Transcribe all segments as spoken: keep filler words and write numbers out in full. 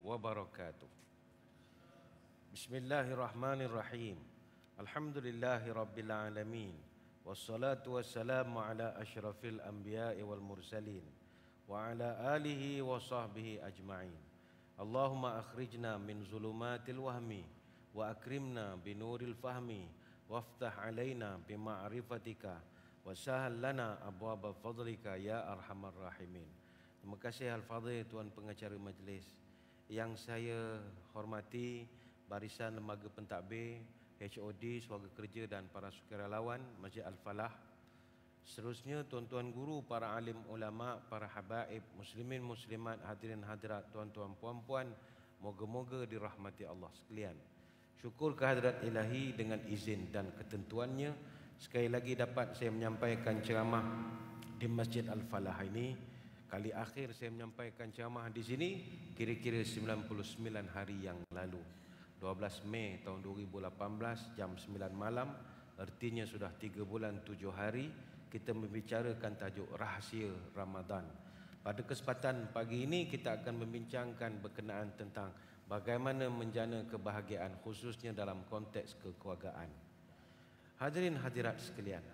wabarakatuh. Bismillahirrahmanirrahim. Alhamdulillahi rabbil alamin. Wassalatu wassalamu ala asyrafil anbiya'i wal mursalin wa ala alihi wa sahbihi ajma'in. Allahumma akhrijna min zulumatil wahmi wa akrimna binuril fahmi waftah alaina bima'rifatika wa sahal lana abwaba fadlika ya arhamar rahimin. Terima kasih Al-Fadhil Tuan Pengacara Majlis. Yang saya hormati barisan lembaga pentadbir, H O D, Suaka Kerja dan para sukarelawan Masjid Al-Falah. Seterusnya tuan-tuan guru, para alim ulama, para habaib, muslimin muslimat, hadirin hadirat, tuan-tuan puan-puan, moga-moga dirahmati Allah sekalian. Syukur kehadrat ilahi dengan izin dan ketentuannya sekali lagi dapat saya menyampaikan ceramah di Masjid Al-Falah ini. Kali akhir saya menyampaikan ceramah di sini kira-kira sembilan puluh sembilan hari yang lalu, dua belas Mei tahun dua ribu lapan belas jam sembilan malam. Artinya sudah tiga bulan tujuh hari kita membicarakan tajuk rahsia Ramadan. Pada kesempatan pagi ini kita akan membincangkan berkenaan tentang bagaimana menjana kebahagiaan khususnya dalam konteks kekeluargaan. Hadirin hadirat sekalian,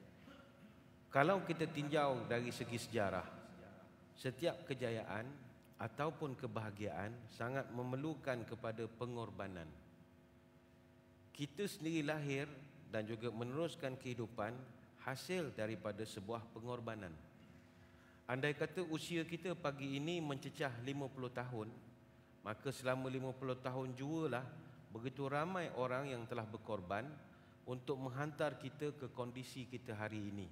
kalau kita tinjau dari segi sejarah, setiap kejayaan ataupun kebahagiaan sangat memerlukan kepada pengorbanan. Kita sendiri lahir dan juga meneruskan kehidupan hasil daripada sebuah pengorbanan. Andai kata usia kita pagi ini mencecah lima puluh tahun, maka selama lima puluh tahun jualah begitu ramai orang yang telah berkorban untuk menghantar kita ke kondisi kita hari ini.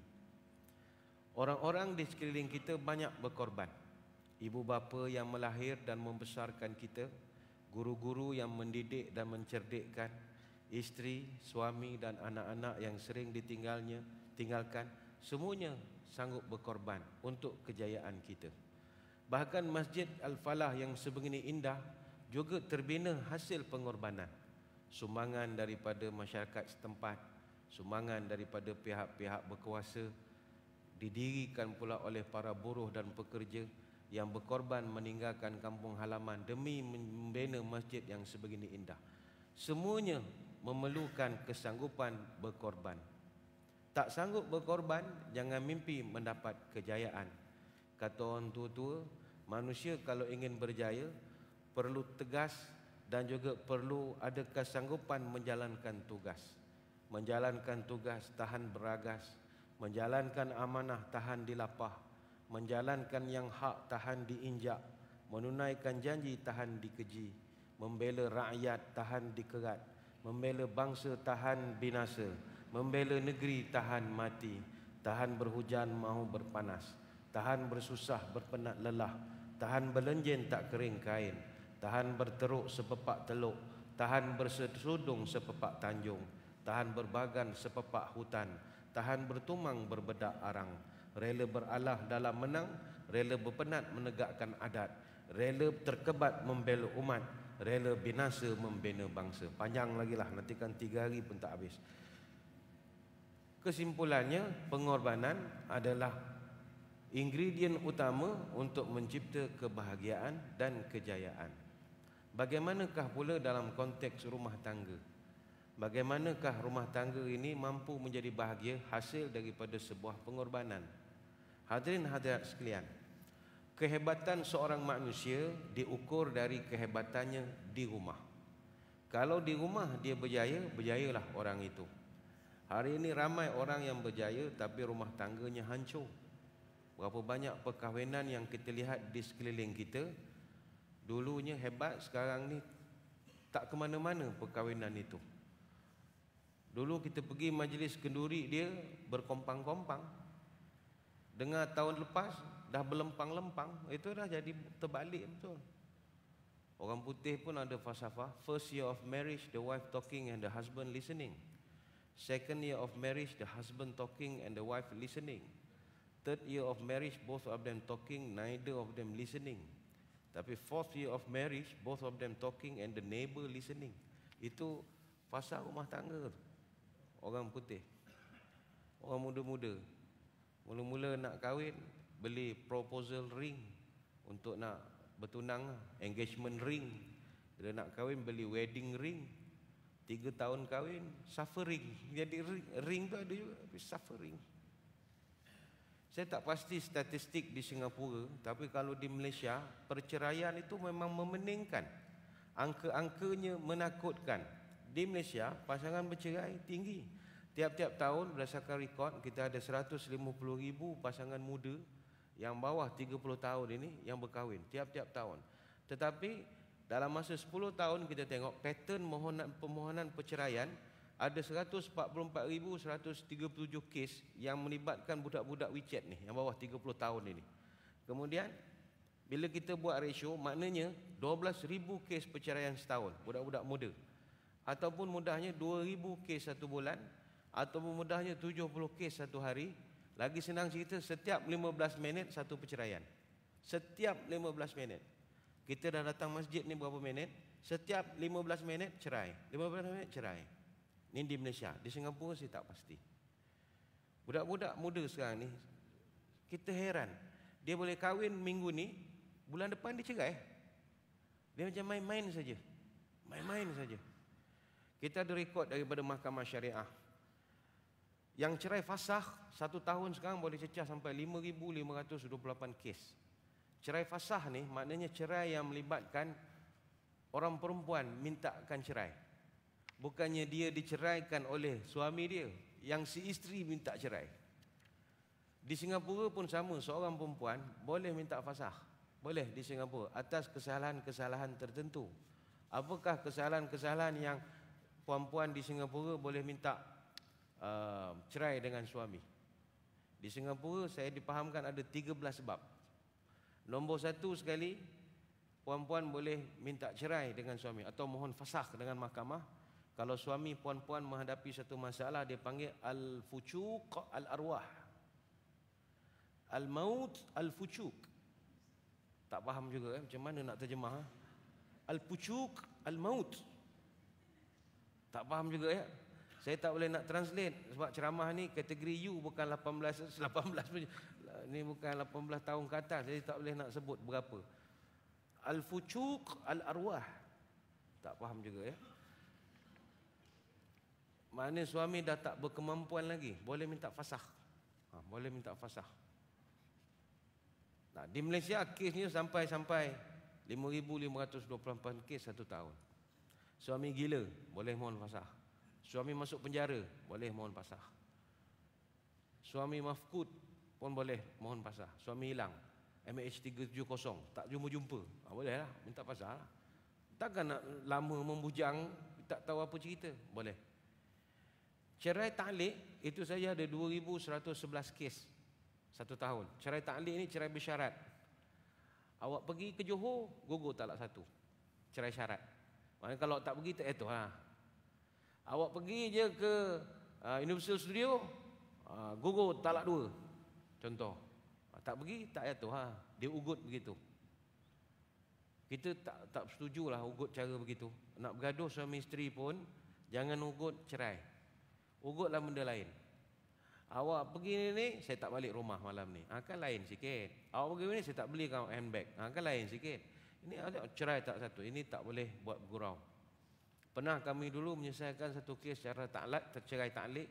Orang-orang di sekeliling kita banyak berkorban. Ibu bapa yang melahir dan membesarkan kita, guru-guru yang mendidik dan mencerdikkan, isteri, suami dan anak-anak yang sering ditinggalnya, tinggalkan, semuanya sanggup berkorban untuk kejayaan kita. Bahkan Masjid Al-Falah yang sebegini indah juga terbina hasil pengorbanan. Sumbangan daripada masyarakat setempat, sumbangan daripada pihak-pihak berkuasa, didirikan pula oleh para buruh dan pekerja yang berkorban meninggalkan kampung halaman demi membina masjid yang sebegini indah. Semuanya memerlukan kesanggupan berkorban. Tak sanggup berkorban, jangan mimpi mendapat kejayaan. Kata orang tua-tua, manusia kalau ingin berjaya perlu tegas dan juga perlu ada kesanggupan menjalankan tugas. Menjalankan tugas tahan beragas, menjalankan amanah tahan dilapah, menjalankan yang hak tahan diinjak, menunaikan janji tahan dikeji, membela rakyat tahan dikerat, membela bangsa tahan binasa, membela negeri tahan mati, tahan berhujan mahu berpanas, tahan bersusah berpenat lelah, tahan berlenjen tak kering kain, tahan berteruk sepepak teluk, tahan bersudung sepepak tanjung, tahan berbagan sepepak hutan, tahan bertumang berbedak arang, rela beralah dalam menang, rela berpenat menegakkan adat, rela terkebat membela umat, rela binasa membina bangsa. Panjang lagi lah, nanti kan tiga hari pun tak habis. Kesimpulannya, pengorbanan adalah ingredient utama untuk mencipta kebahagiaan dan kejayaan. Bagaimanakah pula dalam konteks rumah tangga? Bagaimanakah rumah tangga ini mampu menjadi bahagia hasil daripada sebuah pengorbanan? Hadirin hadirat sekalian, kehebatan seorang manusia diukur dari kehebatannya di rumah. Kalau di rumah dia berjaya, berjayalah orang itu. Hari ini ramai orang yang berjaya tapi rumah tangganya hancur. Berapa banyak perkahwinan yang kita lihat di sekeliling kita, dulunya hebat, sekarang ni tak ke mana-mana perkahwinan itu. Dulu kita pergi majlis kenduri dia berkompang-kompang. Dengar tahun lepas dah berlempang-lempang. Itu dah jadi terbalik betul. Orang putih pun ada falsafah. First year of marriage, the wife talking and the husband listening. Second year of marriage, the husband talking and the wife listening. Third year of marriage, both of them talking, neither of them listening. Tapi fourth year of marriage, both of them talking and the neighbor listening. Itu fasa rumah tangga orang putih. Orang muda-muda mula-mula nak kahwin, beli proposal ring untuk nak bertunang, engagement ring. Bila nak kahwin beli wedding ring. Tiga tahun kahwin, suffering. Jadi ring, ring tu ada juga, suffering. Saya tak pasti statistik di Singapura, tapi kalau di Malaysia, perceraian itu memang memeningkan. Angka-angkanya menakutkan. Di Malaysia, pasangan bercerai tinggi. Tiap-tiap tahun berdasarkan rekod, kita ada seratus lima puluh ribu pasangan muda yang bawah tiga puluh tahun ini yang berkahwin. Tiap-tiap tahun. Tetapi dalam masa sepuluh tahun kita tengok pattern permohonan, permohonan perceraian ada seratus empat puluh empat ribu seratus tiga puluh tujuh kes yang melibatkan budak-budak WeChat ni yang bawah tiga puluh tahun ini. Kemudian bila kita buat ratio, maknanya dua belas ribu kes perceraian setahun budak-budak muda. Ataupun mudahnya dua ribu kes satu bulan, ataupun mudahnya tujuh puluh kes satu hari. Lagi senang cerita, setiap lima belas minit satu perceraian. Setiap lima belas minit. Kita dah datang masjid ni berapa minit? Setiap lima belas minit cerai. lima belas minit cerai. Ini di Malaysia. Di Singapura saya tak pasti. Budak-budak muda sekarang ni, kita heran. Dia boleh kahwin minggu ni, bulan depan dia cerai. Dia macam main-main saja. Main-main saja. Kita ada rekod daripada Mahkamah Syariah. Yang cerai fasakh satu tahun sekarang boleh cecah sampai lima ribu lima ratus dua puluh lapan kes. Cerai fasakh ni maknanya cerai yang melibatkan orang perempuan mintakan cerai. Bukannya dia diceraikan oleh suami dia, yang si isteri minta cerai. Di Singapura pun sama, seorang perempuan boleh minta fasakh. Boleh di Singapura atas kesalahan-kesalahan tertentu. Apakah kesalahan-kesalahan yang puan-puan di Singapura boleh minta uh, cerai dengan suami? Di Singapura saya dipahamkan ada tiga belas sebab. Nombor satu sekali, puan-puan boleh minta cerai dengan suami atau mohon fasakh dengan mahkamah. Kalau suami puan-puan menghadapi satu masalah, dia panggil al-fucuq al-arwah. Al-maut al-fucuq. Tak faham juga eh, macam mana nak terjemah. Eh? Al-fucuq al-maut. Tak faham juga ya. Saya tak boleh nak translate sebab ceramah ni kategori U bukan lapan belas lapan belas ni bukan lapan belas tahun ke atas. Jadi tak boleh nak sebut berapa. Al-fucuq al-arwah. Tak faham juga ya. Maknanya suami dah tak berkemampuan lagi, boleh minta fasakh. Ha, boleh minta fasakh. Nah, di Malaysia kesnya sampai-sampai lima ribu lima ratus dua puluh lapan kes satu tahun. Suami gila, boleh mohon fasakh. Suami masuk penjara, boleh mohon fasakh. Suami mafkud pun boleh mohon fasakh. Suami hilang, M H tiga tujuh kosong, tak jumpa-jumpa, ha, boleh lah, minta fasakh lah. Takkan nak lama membujang, tak tahu apa cerita, boleh. Cerai ta'liq itu saja ada dua ribu seratus sebelas kes satu tahun. Cerai ta'liq ni cerai bersyarat. Awak pergi ke Johor, gugur talak satu. Cerai syarat. Maknanya kalau tak pergi tak itu ha. Awak pergi je ke uh, Universal Studio, uh, gugur talak dua. Contoh. Uh, tak pergi tak itu ha. Dia ugut begitu. Kita tak tak setujulah ugut cara begitu. Nak bergaduh suami isteri pun jangan ugut cerai. Ugutlah benda lain. Awak pergi ni, ni saya tak balik rumah malam ni. Ha, kan lain sikit. Awak pergi ni saya tak beli kau handbag. Ha, kan lain sikit. Ini ada cerai tak satu. Ini tak boleh buat gurau. Pernah kami dulu menyelesaikan satu kes secara taklak, tercerai taklik.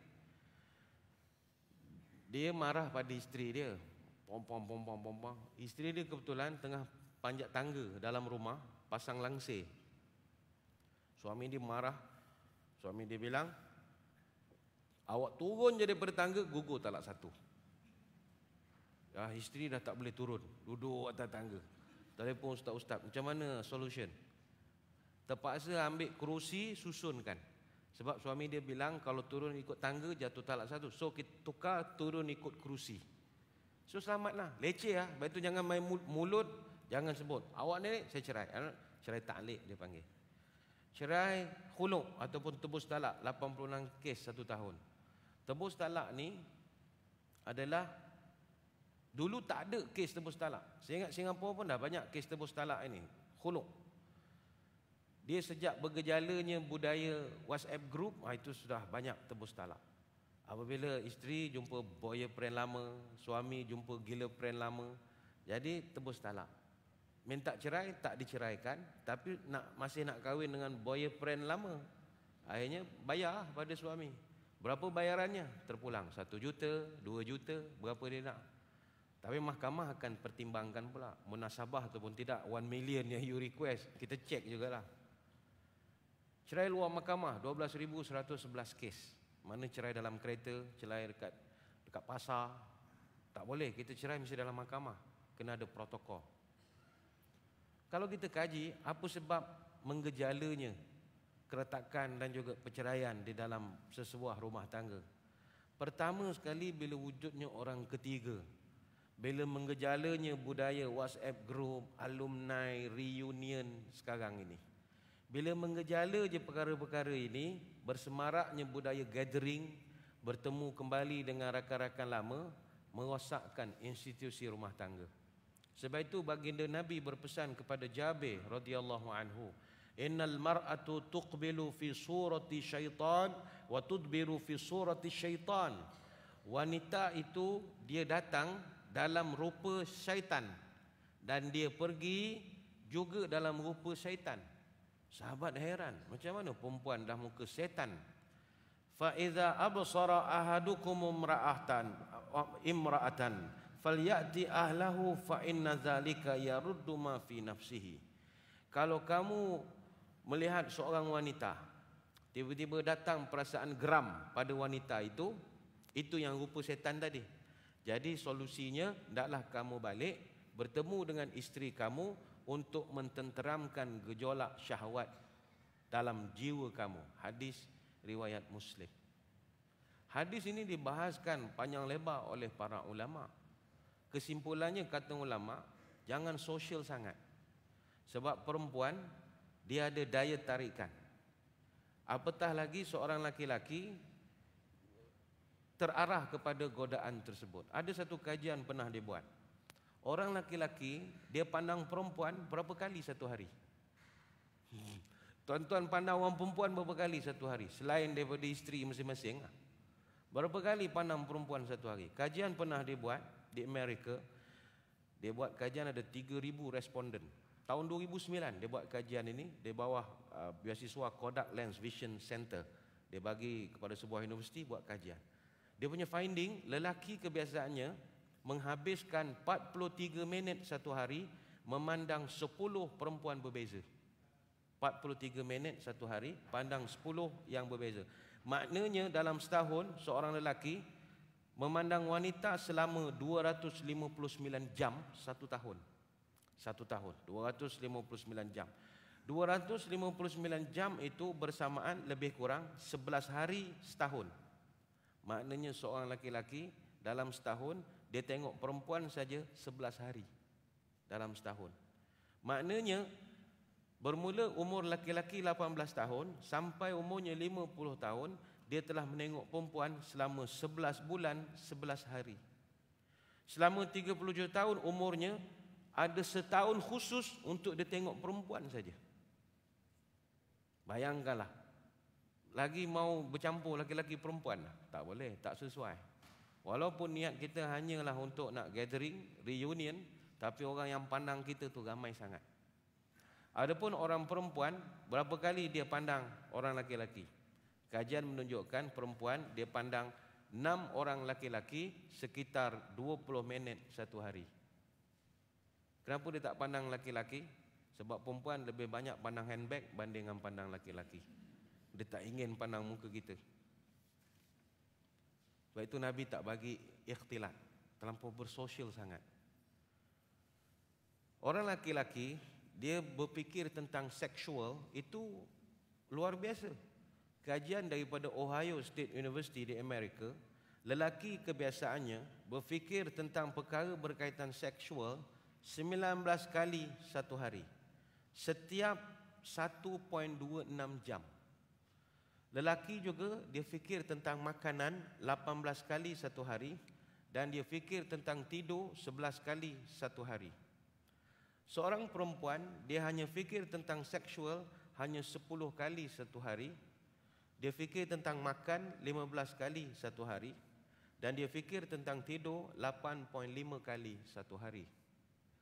Dia marah pada isteri dia. Pom pom pom pom pom pom. Isteri dia kebetulan tengah panjat tangga dalam rumah, pasang langsir. Suami dia marah. Suami dia bilang, awak turun je daripada tangga, gugur talak satu. Ya, isteri dah tak boleh turun, duduk atas tangga. Telefon ustaz-ustaz, macam mana solution? Terpaksa ambil kerusi, susunkan. Sebab suami dia bilang kalau turun ikut tangga jatuh talak satu. So kita tukar turun ikut kerusi. So selamatlah, leceh lah. Lepas tu jangan main mulut, jangan sebut awak ni saya cerai. Cerai ta'liq dia panggil. Cerai khuluk ataupun tebus talak, lapan puluh enam kes satu tahun. Tebus talak ni adalah dulu tak ada kes tebus talak. Saya ingat Singapura pun dah banyak kes tebus talak ini. Khuluk. Dia sejak bergejalanya budaya WhatsApp group, itu sudah banyak tebus talak. Apabila isteri jumpa boyfriend lama, suami jumpa gila friend lama, jadi tebus talak. minta cerai, tak diceraikan, tapi nak masih nak kahwin dengan boyfriend lama. Akhirnya bayar pada suami. Berapa bayarannya? Terpulang satu juta, dua juta, berapa dia nak. Tapi mahkamah akan pertimbangkan pula munasabah ataupun tidak. One million yang you request, kita cek jugalah. Cerai luar mahkamah dua belas ribu seratus sebelas kes. Mana cerai dalam kereta, cerai dekat dekat pasar, tak boleh. Kita cerai mesti dalam mahkamah, kena ada protokol. Kalau kita kaji apa sebab menggejalanya keretakan dan juga perceraian di dalam sesebuah rumah tangga. Pertama sekali bila wujudnya orang ketiga. Bila menggejalanya budaya WhatsApp group, alumni, reunion sekarang ini. Bila mengejala je perkara-perkara ini, bersemaraknya budaya gathering, bertemu kembali dengan rakan-rakan lama, merosakkan institusi rumah tangga. Sebab itu baginda Nabi berpesan kepada Jabir radhiyallahu anhu, innal mar'atu tuqbilu fi surati syaitan wa tudbiru fi surati syaitan. Wanita itu dia datang dalam rupa syaitan dan dia pergi juga dalam rupa syaitan. Sahabat heran, macam mana perempuan dah muka syaitan? Fa iza absara ahadukum imra'atan imra'atan falyati ahlahu fa inna zalika yaruddu ma fi nafsihi. Kalau kamu melihat seorang wanita, tiba-tiba datang perasaan geram pada wanita itu, itu yang rupa syaitan tadi. Jadi solusinya, hendaklah kamu balik bertemu dengan isteri kamu untuk mententeramkan gejolak syahwat dalam jiwa kamu. Hadis riwayat Muslim. Hadis ini dibahaskan panjang lebar oleh para ulama. Kesimpulannya kata ulama, jangan sosial sangat. Sebab perempuan dia ada daya tarikan. Apatah lagi seorang laki-laki terarah kepada godaan tersebut. Ada satu kajian pernah dibuat. Orang laki-laki dia pandang perempuan berapa kali satu hari? Tuan-tuan pandang orang perempuan berapa kali satu hari? Selain daripada isteri masing-masing, berapa kali pandang perempuan satu hari? Kajian pernah dibuat di Amerika. Dia buat kajian, ada tiga ribu responden. Tahun dua ribu sembilan dia buat kajian ini di bawah uh, beasiswa Kodak Lens Vision Center. Dia bagi kepada sebuah universiti buat kajian. Dia punya finding, lelaki kebiasaannya menghabiskan empat puluh tiga minit satu hari memandang sepuluh perempuan berbeza. empat puluh tiga minit satu hari pandang sepuluh yang berbeza. Maknanya dalam setahun seorang lelaki memandang wanita selama dua ratus lima puluh sembilan jam satu tahun. Satu tahun, dua ratus lima puluh sembilan jam. dua ratus lima puluh sembilan jam itu bersamaan lebih kurang sebelas hari setahun. Maknanya seorang laki-laki dalam setahun dia tengok perempuan saja sebelas hari dalam setahun. Maknanya bermula umur laki-laki lapan belas tahun sampai umurnya lima puluh tahun, dia telah menengok perempuan selama sebelas bulan sebelas hari. Selama tiga puluh tujuh tahun umurnya, ada setahun khusus untuk dia tengok perempuan saja. Bayangkanlah, lagi mau bercampur laki-laki perempuan, tak boleh, tak sesuai. Walaupun niat kita hanyalah untuk nak gathering, reunion, tapi orang yang pandang kita tu ramai sangat. Adapun orang perempuan, berapa kali dia pandang orang laki-laki? Kajian menunjukkan perempuan dia pandang enam orang laki-laki sekitar dua puluh minit satu hari. Kenapa dia tak pandang laki-laki? Sebab perempuan lebih banyak pandang handbag banding dengan pandang laki-laki. Dia tak ingin pandang muka kita. Sebab itu Nabi tak bagi ikhtilat, terlampau bersosial sangat. Orang laki-laki dia berfikir tentang seksual itu luar biasa. Kajian daripada Ohio State University di Amerika, lelaki kebiasaannya berfikir tentang perkara berkaitan seksual sembilan belas kali satu hari, setiap satu perpuluhan dua enam jam. Lelaki juga dia fikir tentang makanan lapan belas kali satu hari, dan dia fikir tentang tidur sebelas kali satu hari. Seorang perempuan dia hanya fikir tentang seksual hanya sepuluh kali satu hari. Dia fikir tentang makan lima belas kali satu hari, dan dia fikir tentang tidur lapan perpuluhan lima kali satu hari.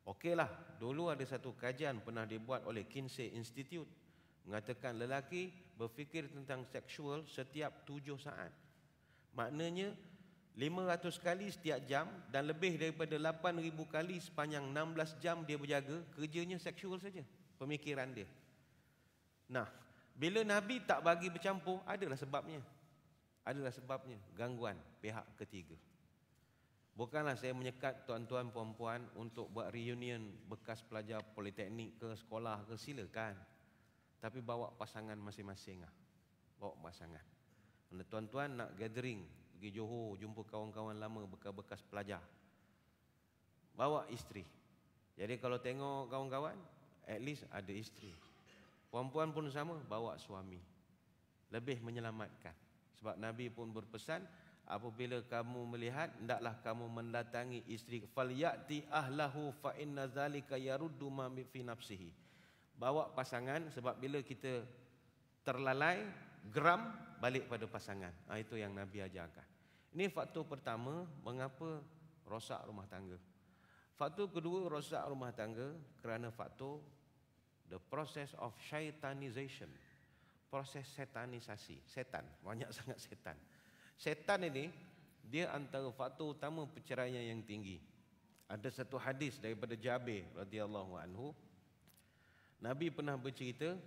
Okeylah, dulu ada satu kajian pernah dibuat oleh Kinsey Institute mengatakan lelaki berfikir tentang seksual setiap tujuh saat. Maknanya lima ratus kali setiap jam dan lebih daripada lapan ribu kali sepanjang enam belas jam dia berjaga, kerjanya seksual saja, pemikiran dia. Nah, bila Nabi tak bagi bercampur, adalah sebabnya. Adalah sebabnya gangguan pihak ketiga. Bukanlah saya menyekat tuan-tuan puan-puan untuk buat reunion bekas pelajar politeknik ke sekolah ke, silakan. Tapi bawa pasangan masing-masing lah. Bawa pasangan. Kalau tuan-tuan nak gathering, pergi Johor, jumpa kawan-kawan lama bekas-bekas pelajar, bawa isteri. Jadi kalau tengok kawan-kawan, at least ada isteri. Puan-puan pun sama, bawa suami. Lebih menyelamatkan. Sebab Nabi pun berpesan, apabila kamu melihat, hendaklah kamu mendatangi isteri. Falyati ahlahu fa inna zalika yaruddu ma fi nafsihi. Bawa pasangan, sebab bila kita terlalai, geram, balik pada pasangan. Ha, itu yang Nabi ajarkan. Ini faktor pertama mengapa rosak rumah tangga. Faktor kedua rosak rumah tangga kerana faktor the process of shaitanization. Proses setanisasi. Setan, banyak sangat setan. Setan ini, dia antara faktor utama perceraian yang tinggi. Ada satu hadis daripada Jabir radhiyallahu anhu. Nabi pernah bercerita,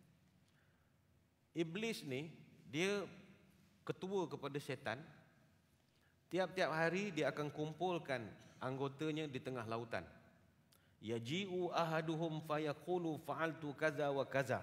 iblis ni dia ketua kepada setan. Tiap-tiap hari dia akan kumpulkan anggotanya di tengah lautan. Yaji'u ahaduhum fayaqulu fa'altu kaza wa kaza.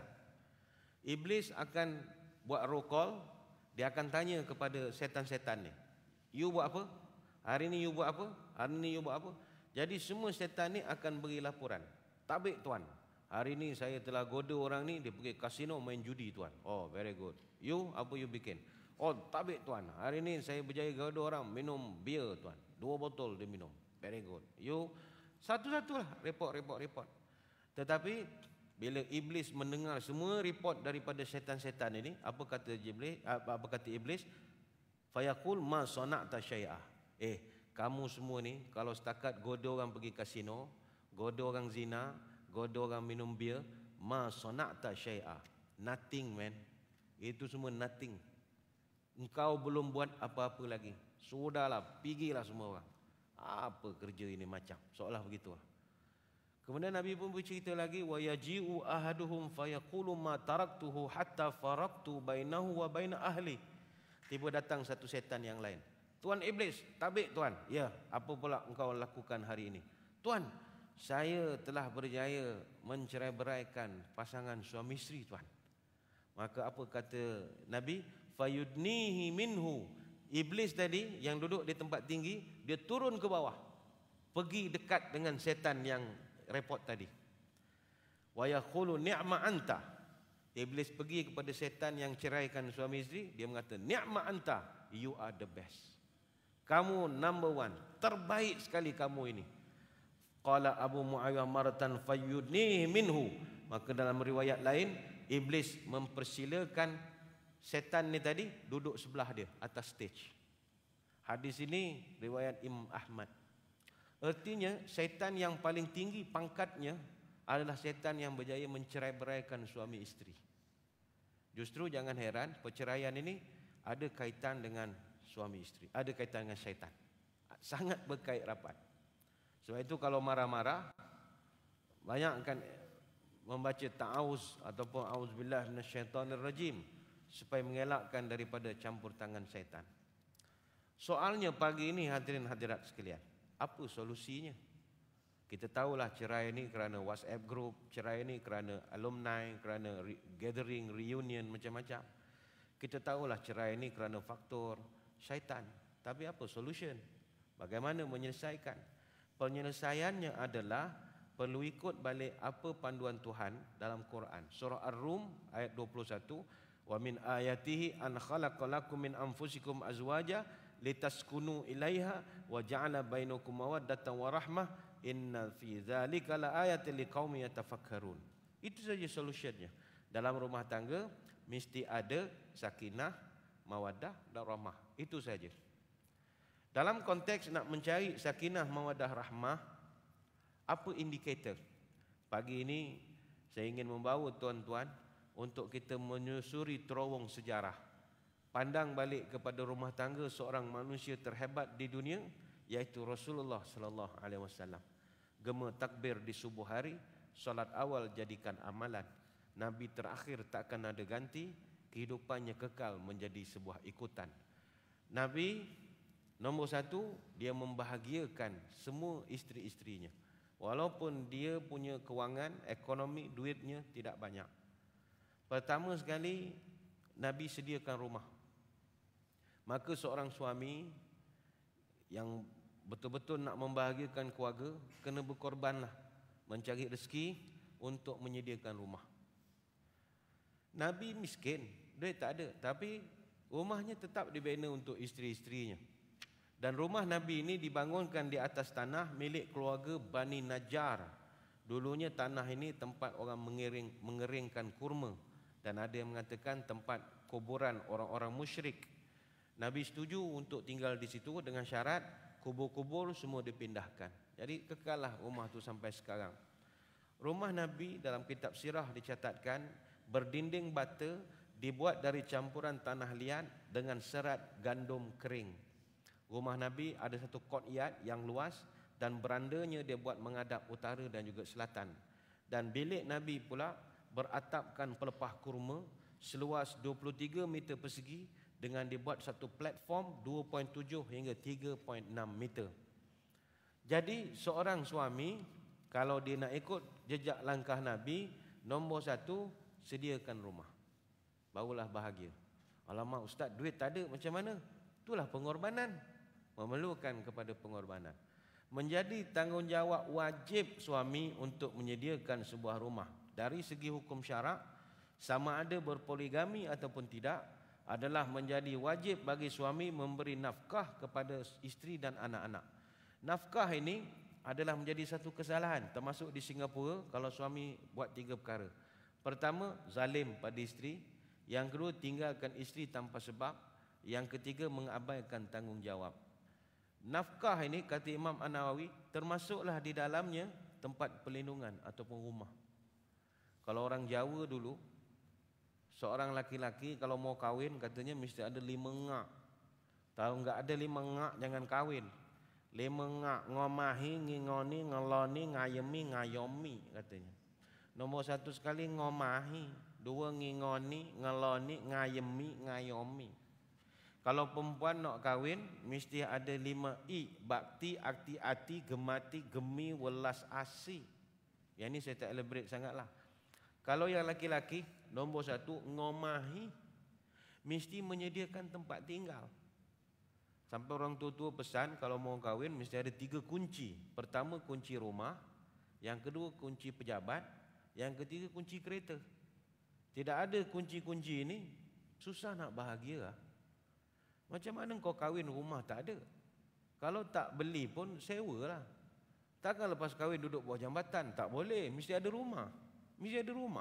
Iblis akan buat roll call. Dia akan tanya kepada setan-setan ni, you buat apa? Hari ni you buat apa? Hari ni you buat apa? Jadi semua setan ni akan beri laporan. Tabik tuan, hari ni saya telah goda orang ni, dia pergi kasino main judi tuan. Oh, very good. You, apa you bikin? Oh, tabik tuan, hari ni saya berjaya goda orang minum bir tuan. Dua botol dia minum. Very good. You, satu-satulah report, report, report. Tetapi bila iblis mendengar semua report daripada setan-setan ini, apa kata iblis? Apa, apa kata iblis? Fayaqul ma sana'ta syai'ah. Eh, kamu semua ni kalau setakat goda orang pergi kasino, goda orang zina, goda orang minum bir, ma sana'ta syai'ah. Nothing, man. Itu semua nothing. Engkau belum buat apa-apa lagi. Sudahlah, pergilah semua orang. Apa kerja ini macam? Seolah begitulah. Kemudian Nabi pun bercerita lagi, wa yaji'u ahaduhum fayaqulu ma taraktuhu hatta faraqtu bainahu wa baina ahli. Tiba datang satu setan yang lain. Tuan iblis, tabik tuan. Ya, apa pula engkau lakukan hari ini? Tuan, saya telah berjaya mencerai-beraikan pasangan suami isteri tuan. Maka apa kata Nabi? Fayudnihi minhu. Iblis tadi yang duduk di tempat tinggi, dia turun ke bawah. Pergi dekat dengan setan yang report tadi. Wa yaqulu ni'ma anta. Iblis pergi kepada setan yang ceraikan suami isteri, dia mengata, ni'ma anta, you are the best. Kamu number one, terbaik sekali kamu ini. Qala Abu Muawiyah maratan fayyudni minhu. Maka dalam riwayat lain, iblis mempersilakan setan ni tadi duduk sebelah dia atas stage. Hadis ini riwayat Imam Ahmad. Artinya syaitan yang paling tinggi pangkatnya adalah syaitan yang berjaya mencerai-beraikan suami isteri. Justru jangan heran, perceraian ini ada kaitan dengan suami isteri, ada kaitan dengan syaitan. Sangat berkait rapat. Sebab itu kalau marah-marah, banyak kan membaca ta'awuz ataupun auzubillah minasyaitonirrajim supaya mengelakkan daripada campur tangan syaitan. Soalnya pagi ini hadirin hadirat sekalian, apa solusinya? Kita tahulah cerai ini kerana WhatsApp group, cerai ini kerana alumni, kerana re gathering, reunion, macam-macam. Kita tahulah cerai ini kerana faktor syaitan. Tapi apa solution? Bagaimana menyelesaikan? Penyelesaiannya adalah perlu ikut balik apa panduan Tuhan dalam Quran. Surah Ar-Rum ayat dua puluh satu, wa min ayatihi an khalaqalakum min anfusikum azwaja litaskunu ilaiha wa ja'ala bainakum mawaddatan wa rahmah inna fi dzalika laayatin liqaumin yatafakkarun. Itu saja solusinya. Dalam rumah tangga mesti ada sakinah, mawaddah dan rahmah. Itu saja. Dalam konteks nak mencari sakinah, mawaddah, rahmah, Apa indikator? Pagi ini saya ingin membawa tuan-tuan untuk kita menyusuri terowong sejarah. Pandang balik kepada rumah tangga seorang manusia terhebat di dunia, iaitu Rasulullah sallallahu alaihi wasallam. Gema takbir di subuh hari, solat awal jadikan amalan. Nabi terakhir takkan ada ganti, kehidupannya kekal menjadi sebuah ikutan. Nabi nombor satu, dia membahagiakan semua isteri-isterinya. Walaupun dia punya kewangan, ekonomi, duitnya tidak banyak. Pertama sekali, Nabi sediakan rumah. Maka seorang suami yang betul-betul nak membahagiakan keluarga, kena berkorbanlah mencari rezeki untuk menyediakan rumah. Nabi miskin, duit tak ada, tapi rumahnya tetap dibina untuk isteri-isterinya. Dan rumah Nabi ini dibangunkan di atas tanah milik keluarga Bani Najjar. Dulunya tanah ini tempat orang mengiring, mengeringkan kurma. Dan ada yang mengatakan tempat kuburan orang-orang musyrik. Nabi setuju untuk tinggal di situ dengan syarat kubur-kubur semua dipindahkan. Jadi kekallah rumah itu sampai sekarang. Rumah Nabi dalam kitab sirah dicatatkan berdinding bata, dibuat dari campuran tanah liat dengan serat gandum kering. Rumah Nabi ada satu courtyard yang luas dan berandanya dia buat menghadap utara dan juga selatan. Dan bilik Nabi pula beratapkan pelepah kurma seluas dua puluh tiga meter persegi dengan dibuat satu platform dua perpuluhan tujuh hingga tiga perpuluhan enam meter. Jadi seorang suami kalau dia nak ikut jejak langkah Nabi, nombor satu, sediakan rumah. Barulah bahagia. Alamak ustaz, duit tak ada, macam mana? Itulah pengorbanan. Memerlukan kepada pengorbanan. Menjadi tanggungjawab wajib suami untuk menyediakan sebuah rumah. Dari segi hukum syarak, sama ada berpoligami ataupun tidak, adalah menjadi wajib bagi suami memberi nafkah kepada isteri dan anak-anak. Nafkah ini adalah menjadi satu kesalahan, termasuk di Singapura kalau suami buat tiga perkara. Pertama, zalim pada isteri. Yang kedua, tinggalkan isteri tanpa sebab. Yang ketiga, mengabaikan tanggungjawab. Nafkah ini, kata Imam An-Nawawi, termasuklah di dalamnya tempat perlindungan ataupun rumah. Kalau orang Jawa dulu, seorang laki-laki kalau mau kahwin katanya mesti ada lima ngak. Tahu enggak ada lima ngak jangan kahwin. Lima ngak, ngomahi, ngingoni, ngeloni, ngayemi, ngayomi katanya. Nombor satu sekali ngomahi, dua ngingoni, ngeloni, ngayemi, ngayomi. Kalau perempuan nak kahwin, mesti ada lima I. Bakti, akti, ati, gemati, gemi, welas, asi. Yang ini saya tak elaborate sangatlah. Kalau yang laki-laki, nombor satu, ngomahi. Mesti menyediakan tempat tinggal. Sampai orang tua-tua pesan, kalau mau kahwin, mesti ada tiga kunci. Pertama, kunci rumah. Yang kedua, kunci pejabat. Yang ketiga, kunci kereta. Tidak ada kunci-kunci ini, susah nak bahagia lah. Macam mana kau kahwin rumah tak ada? Kalau tak beli pun sewa lah. Takkan lepas kahwin duduk bawah jambatan? Tak boleh, mesti ada rumah. Mesti ada rumah.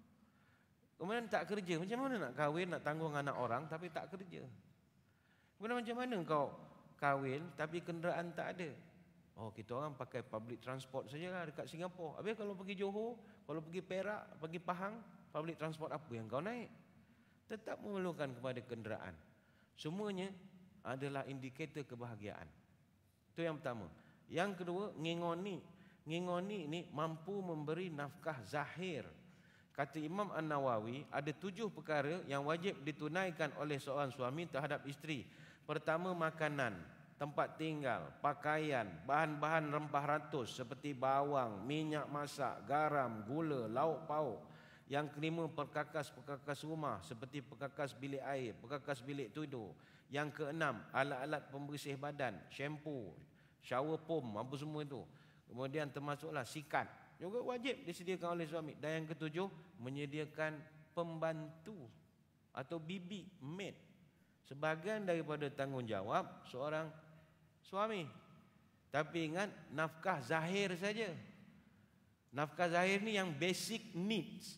Kemudian tak kerja, macam mana nak kahwin, nak tanggung anak orang tapi tak kerja? Kemudian macam mana kau kahwin tapi kenderaan tak ada? Oh, kita orang pakai public transport saja lah dekat Singapura. Habis kalau pergi Johor, kalau pergi Perak, pergi Pahang, public transport apa yang kau naik? Tetap memerlukan kepada kenderaan. Semuanya adalah indikator kebahagiaan. Itu yang pertama. Yang kedua, ngingoni. Ngingoni ini mampu memberi nafkah zahir. Kata Imam An-Nawawi, ada tujuh perkara yang wajib ditunaikan oleh seorang suami terhadap isteri. Pertama, makanan, tempat tinggal, pakaian, bahan-bahan rempah ratus seperti bawang, minyak masak, garam, gula, lauk pauk. Yang kelima, perkakas-perkakas rumah seperti perkakas bilik air, perkakas bilik tidur. Yang keenam, alat-alat pembersih badan, shampoo, shower foam, apa semua itu. Kemudian termasuklah sikat, juga wajib disediakan oleh suami. Dan yang ketujuh, menyediakan pembantu atau bibi, maid. Sebahagian daripada tanggungjawab seorang suami. Tapi ingat, nafkah zahir saja. Nafkah zahir ni yang basic needs.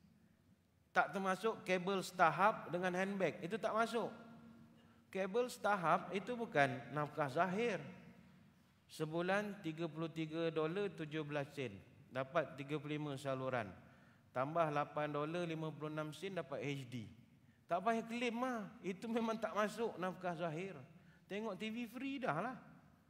Tak termasuk kabel Starhub dengan handbag. Itu tak masuk. Kabel Starhub itu bukan nafkah zahir. Sebulan tiga puluh tiga dolar tujuh belas sen. Dapat tiga puluh lima saluran. Tambah lapan dolar lima puluh enam sen dapat H D. Tak payah claim lah. Itu memang tak masuk nafkah zahir. Tengok T V free dah lah.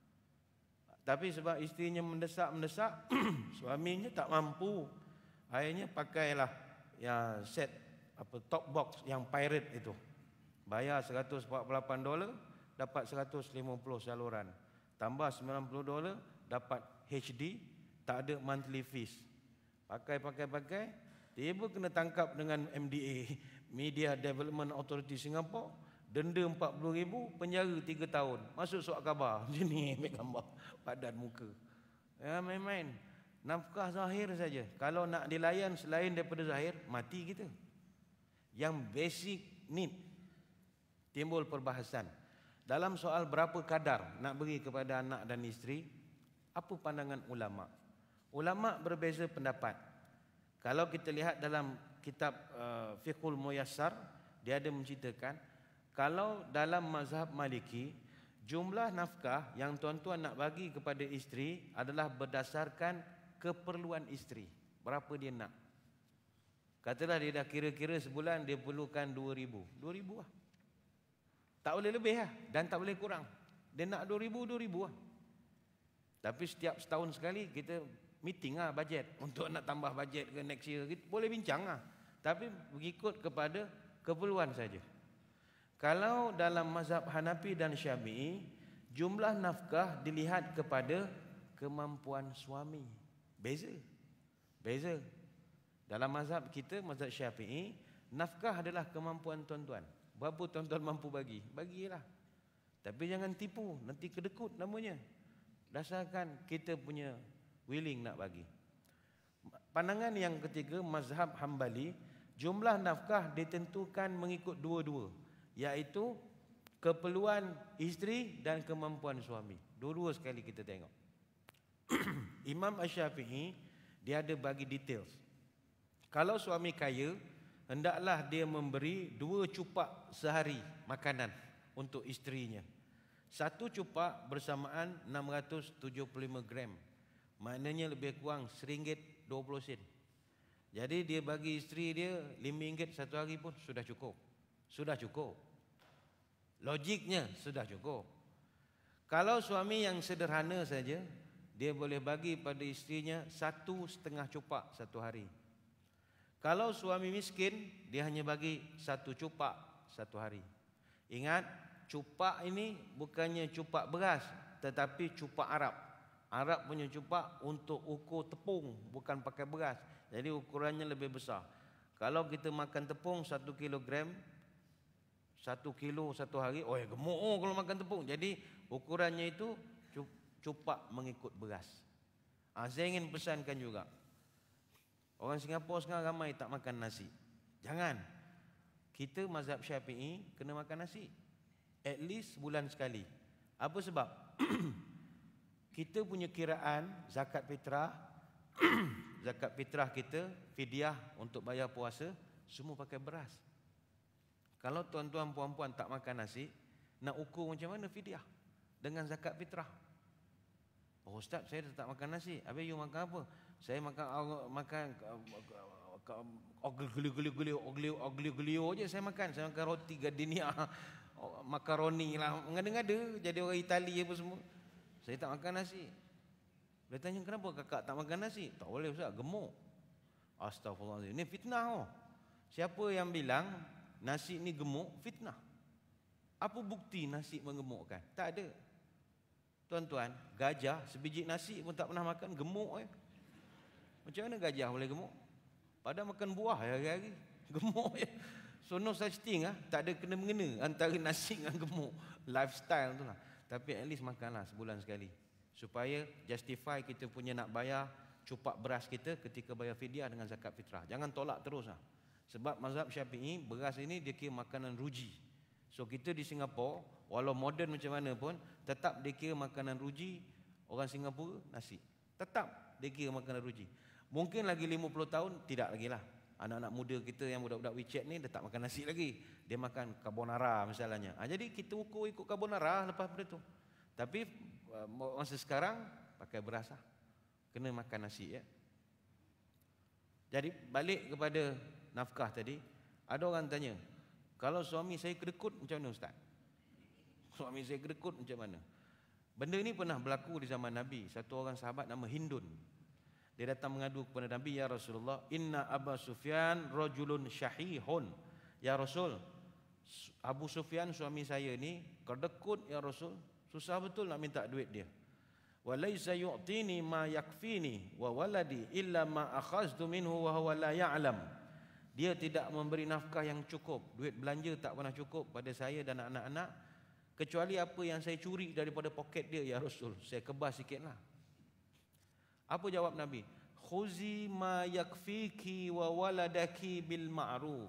Tapi sebab isterinya mendesak-mendesak, suaminya tak mampu. Akhirnya pakailah ya set apa top box yang pirate itu. Bayar seratus empat puluh lapan dolar, dapat seratus lima puluh saluran. Tambah sembilan puluh dolar, dapat H D, tak ada monthly fees. Pakai-pakai-pakai, tiba kena tangkap dengan M D A, Media Development Authority Singapore. Denda empat puluh ribu, penjara tiga tahun. Masuk surat khabar. Macam ni ambil gambar padan muka. Ya, main-main. Nafkah zahir saja. Kalau nak dilayan selain daripada zahir, mati kita. Yang basic need, timbul perbahasan. Dalam soal berapa kadar nak beri kepada anak dan isteri, apa pandangan ulama? Ulama berbeza pendapat. Kalau kita lihat dalam kitab uh, Fiqhul Muyassar, dia ada menceritakan, kalau dalam mazhab Maliki, jumlah nafkah yang tuan-tuan nak bagi kepada isteri adalah berdasarkan keperluan isteri. Berapa dia nak. Katalah dia dah kira-kira sebulan dia perlukan dua ribu. dua ribu lah. Tak boleh lebih lah. Dan tak boleh kurang. Dia nak dua ribu, dua ribu lah. Tapi setiap setahun sekali kita meeting lah bajet. Untuk nak tambah bajet ke next year. Kita boleh bincang lah. Tapi mengikut kepada keperluan saja. Kalau dalam mazhab Hanafi dan Syafi'i, jumlah nafkah dilihat kepada kemampuan suami. Beza. Beza. Dalam mazhab kita, mazhab Syafi'i, nafkah adalah kemampuan tuan-tuan. Berapa tuan-tuan mampu bagi? Bagilah. Tapi jangan tipu, nanti kedekut namanya. Dasarkan kita punya willing nak bagi. Pandangan yang ketiga, mazhab Hambali, jumlah nafkah ditentukan mengikut dua-dua. Iaitu keperluan isteri dan kemampuan suami. Dua-dua sekali kita tengok. Imam Asy-Syafi'i, dia ada bagi details. Kalau suami kaya, hendaklah dia memberi dua cupak sehari makanan untuk isterinya. Satu cupak bersamaan enam ratus tujuh puluh lima gram. Maknanya lebih kurang seringgit dua puluh sen. Jadi dia bagi isteri dia lima ringgit satu hari pun sudah cukup. Sudah cukup. Logiknya sudah cukup. Kalau suami yang sederhana saja, dia boleh bagi pada isterinya satu setengah cupak satu hari. Kalau suami miskin, dia hanya bagi satu cupak satu hari. Ingat, cupak ini bukannya cupak beras, tetapi cupak Arab. Arab punya cupak untuk ukur tepung, bukan pakai beras. Jadi ukurannya lebih besar. Kalau kita makan tepung satu kilogram, satu kilo satu hari, oh ya gemuk oh kalau makan tepung. Jadi ukurannya itu cupak mengikut beras. Ha, saya ingin pesankan juga, orang Singapura sekarang ramai tak makan nasi. Jangan. Kita mazhab Syafi'i kena makan nasi. At least sebulan sekali. Apa sebab? Kita punya kiraan zakat fitrah, zakat fitrah kita, fidyah untuk bayar puasa, semua pakai beras. Kalau tuan-tuan puan-puan tak makan nasi, nak ukur macam mana fidyah dengan zakat fitrah? Oh Ustaz, saya tak makan nasi. Habis you makan apa? Saya makan makan ogli-gli-gli ogli-gli je saya makan. Saya makan roti gardenia, makaroni lah, ngada-ngada jadi orang Itali apa semua. Saya tak makan nasi. Dia tanya, kenapa kakak tak makan nasi? Tak boleh Ustaz, gemuk. Astagfirullahaladzim. Ini fitnah oh. Siapa yang bilang nasi ni gemuk? Fitnah. Apa bukti nasi menggemukkan? Tak ada. Tuan-tuan, gajah sebiji nasi pun tak pernah makan, gemuk eh. Macam mana gajah boleh gemuk? Padahal makan buah hari-hari, gemuk je. So no such thing ah, tak ada kena-mengena antara nasi dengan gemuk. Lifestyle tu lah. Tapi at least makanlah sebulan sekali, supaya justify kita punya nak bayar cupak beras kita ketika bayar fidyah dengan zakat fitrah. Jangan tolak terus lah. Sebab mazhab Syafi'i, beras ini dia kira makanan ruji. So kita di Singapura, walau moden macam mana pun, tetap dia kira makanan ruji. Orang Singapura nasi tetap dia kira makanan ruji. Mungkin lagi lima puluh tahun tidak lagi lah. Anak-anak muda kita yang budak-budak WeChat ni dia tak makan nasi lagi. Dia makan carbonara misalnya. Ha, jadi kita ukur ikut carbonara lepas pada tu. Tapi masa sekarang pakai beras lah. Kena makan nasi ya. Jadi balik kepada nafkah tadi, ada orang tanya, kalau suami saya kedekut macam mana Ustaz? Suami saya kedekut macam mana? Benda ni pernah berlaku di zaman Nabi. Satu orang sahabat nama Hindun, dia datang mengadu kepada Nabi, ya Rasulullah, inna Abu Sufyan rajulun syahihun. Ya Rasul, Abu Sufyan suami saya ni kedekut ya Rasul, susah betul nak minta duit dia. Wa laisa yu'tini ma yakfini wa waladi illa ma akhaztu minhu wa huwa la ya'lam. Dia tidak memberi nafkah yang cukup, duit belanja tak pernah cukup pada saya dan anak-anak, kecuali apa yang saya curi daripada poket dia ya Rasul, saya kebas sikitlah. Apa jawab Nabi? Khuzi ma yakfiki wa waladaki bil ma'ruf.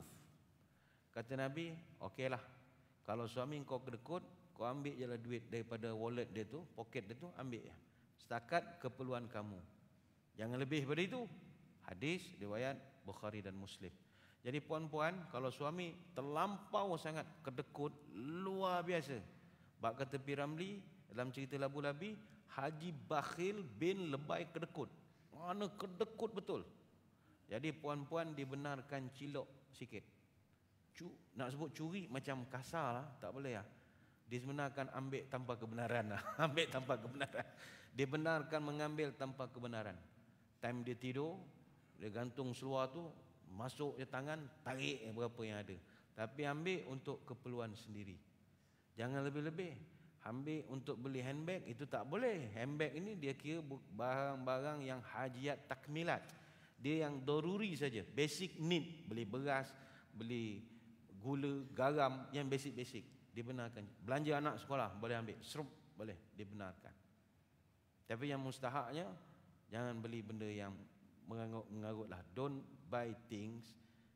Kata Nabi, okeylah, kalau suami kau kedekut, kau ambil je lah duit daripada wallet dia tu, poket dia tu, ambil je. Setakat keperluan kamu. Jangan lebih daripada itu. Hadis riwayat Bukhari dan Muslim. Jadi puan-puan, kalau suami terlampau sangat kedekut, luar biasa. Bab kata P. Ramli dalam cerita Labu Labi, Haji Bakhil bin Lebay kedekut. Mana kedekut betul. Jadi puan-puan dibenarkan cilok sikit. Cu, nak sebut curi macam kasar lah, tak boleh lah. Dibenarkan ambil tanpa kebenaran lah. Ambil tanpa kebenaran. Dibenarkan mengambil tanpa kebenaran. Time dia tidur, dia gantung seluar tu, masuk je tangan, tarik berapa yang ada. Tapi ambil untuk keperluan sendiri. Jangan lebih-lebih. Ambil untuk beli handbag, itu tak boleh. Handbag ini dia kira barang-barang yang hajiat takmilat. Dia yang doruri saja, basic need. Beli beras, beli gula, garam, yang basic-basic. Dibenarkan. Belanja anak sekolah, boleh ambil. Serup, boleh, dibenarkan. Tapi yang mustahaknya, jangan beli benda yang mengarut-mengarut lah. Don't buy things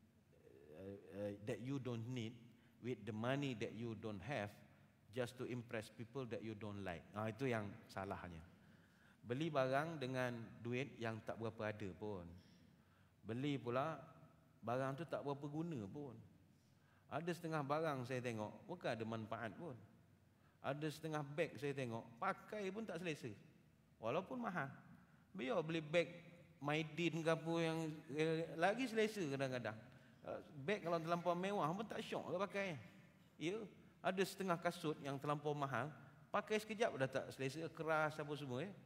uh, uh, that you don't need with the money that you don't have just to impress people that you don't like. Ah, itu yang salahnya. Beli barang dengan duit yang tak berapa ada pun. Beli pula barang tu tak berapa guna pun. Ada setengah barang saya tengok bukan ada manfaat pun. Ada setengah beg saya tengok pakai pun tak selesa. Walaupun mahal. Biar beli beg Maidin ke apa yang eh, lagi selesa kadang-kadang. Beg kalau terlampau mewah pun tak syok ke pakai. Ya, ada setengah kasut yang terlampau mahal, pakai sekejap dah tak selesa, keras apa semua ya.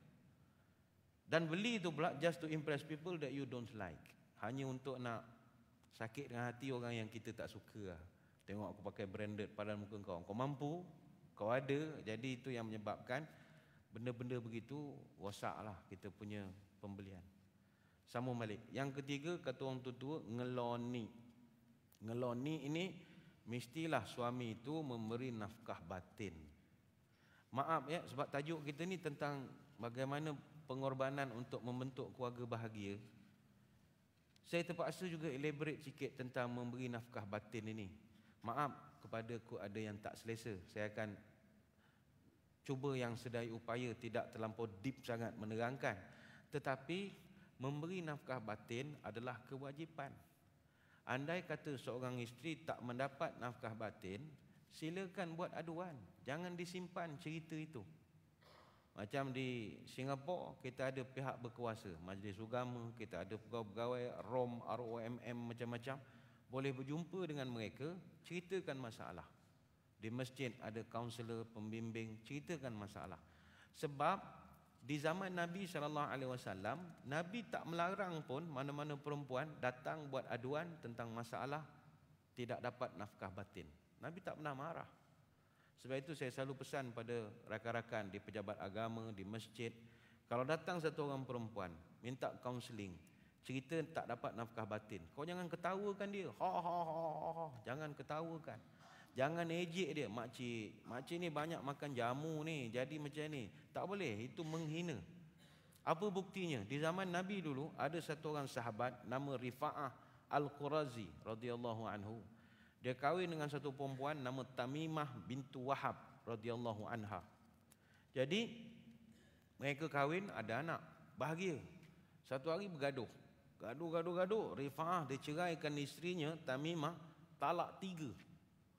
Dan beli tu pula just to impress people that you don't like. Hanya untuk nak sakit dengan hati orang yang kita tak suka lah. Tengok aku pakai branded padahal muka kau. Kau mampu, kau ada. Jadi itu yang menyebabkan benda-benda begitu rosaklah kita punya pembelian. Sambung balik. Yang ketiga, kata orang tua-tua, ngeloni. Ngeloni ini mestilah suami itu memberi nafkah batin. Maaf ya, sebab tajuk kita ni tentang bagaimana pengorbanan untuk membentuk keluarga bahagia. Saya terpaksa juga elaborate sikit tentang memberi nafkah batin ini. Maaf kepada ku ada yang tak selesa. Saya akan cuba yang sedaya upaya tidak terlampau deep sangat menerangkan. Tetapi memberi nafkah batin adalah kewajipan. Andai kata seorang isteri tak mendapat nafkah batin, silakan buat aduan. Jangan disimpan cerita itu. Macam di Singapura, kita ada pihak berkuasa, Majlis Agama, kita ada pegawai-pegawai R O M, R O M M, macam-macam. Boleh berjumpa dengan mereka, ceritakan masalah. Di masjid ada kaunselor, pembimbing, ceritakan masalah. Sebab di zaman Nabi sallallahu alaihi wasallam, Nabi tak melarang pun mana-mana perempuan datang buat aduan tentang masalah tidak dapat nafkah batin. Nabi tak pernah marah. Sebab itu saya selalu pesan pada rakan-rakan di pejabat agama, di masjid, kalau datang satu orang perempuan minta kaunseling, cerita tak dapat nafkah batin, kau jangan ketawakan dia. Ha ha ha ha, jangan ketawakan. Jangan ejek dia, makcik, makcik ni banyak makan jamu ni, jadi macam ni. Tak boleh, itu menghina. Apa buktinya? Di zaman Nabi dulu ada satu orang sahabat nama Rifa'ah Al-Qurazi radhiyallahu anhu. Dia kahwin dengan satu perempuan nama Tamimah bintu Wahab radhiyallahu anha. Jadi mereka kahwin, ada anak, bahagia. Satu hari bergaduh. Gaduh-gaduh-gaduh, Rifa'ah dia ceraikan isterinya Tamimah talak tiga.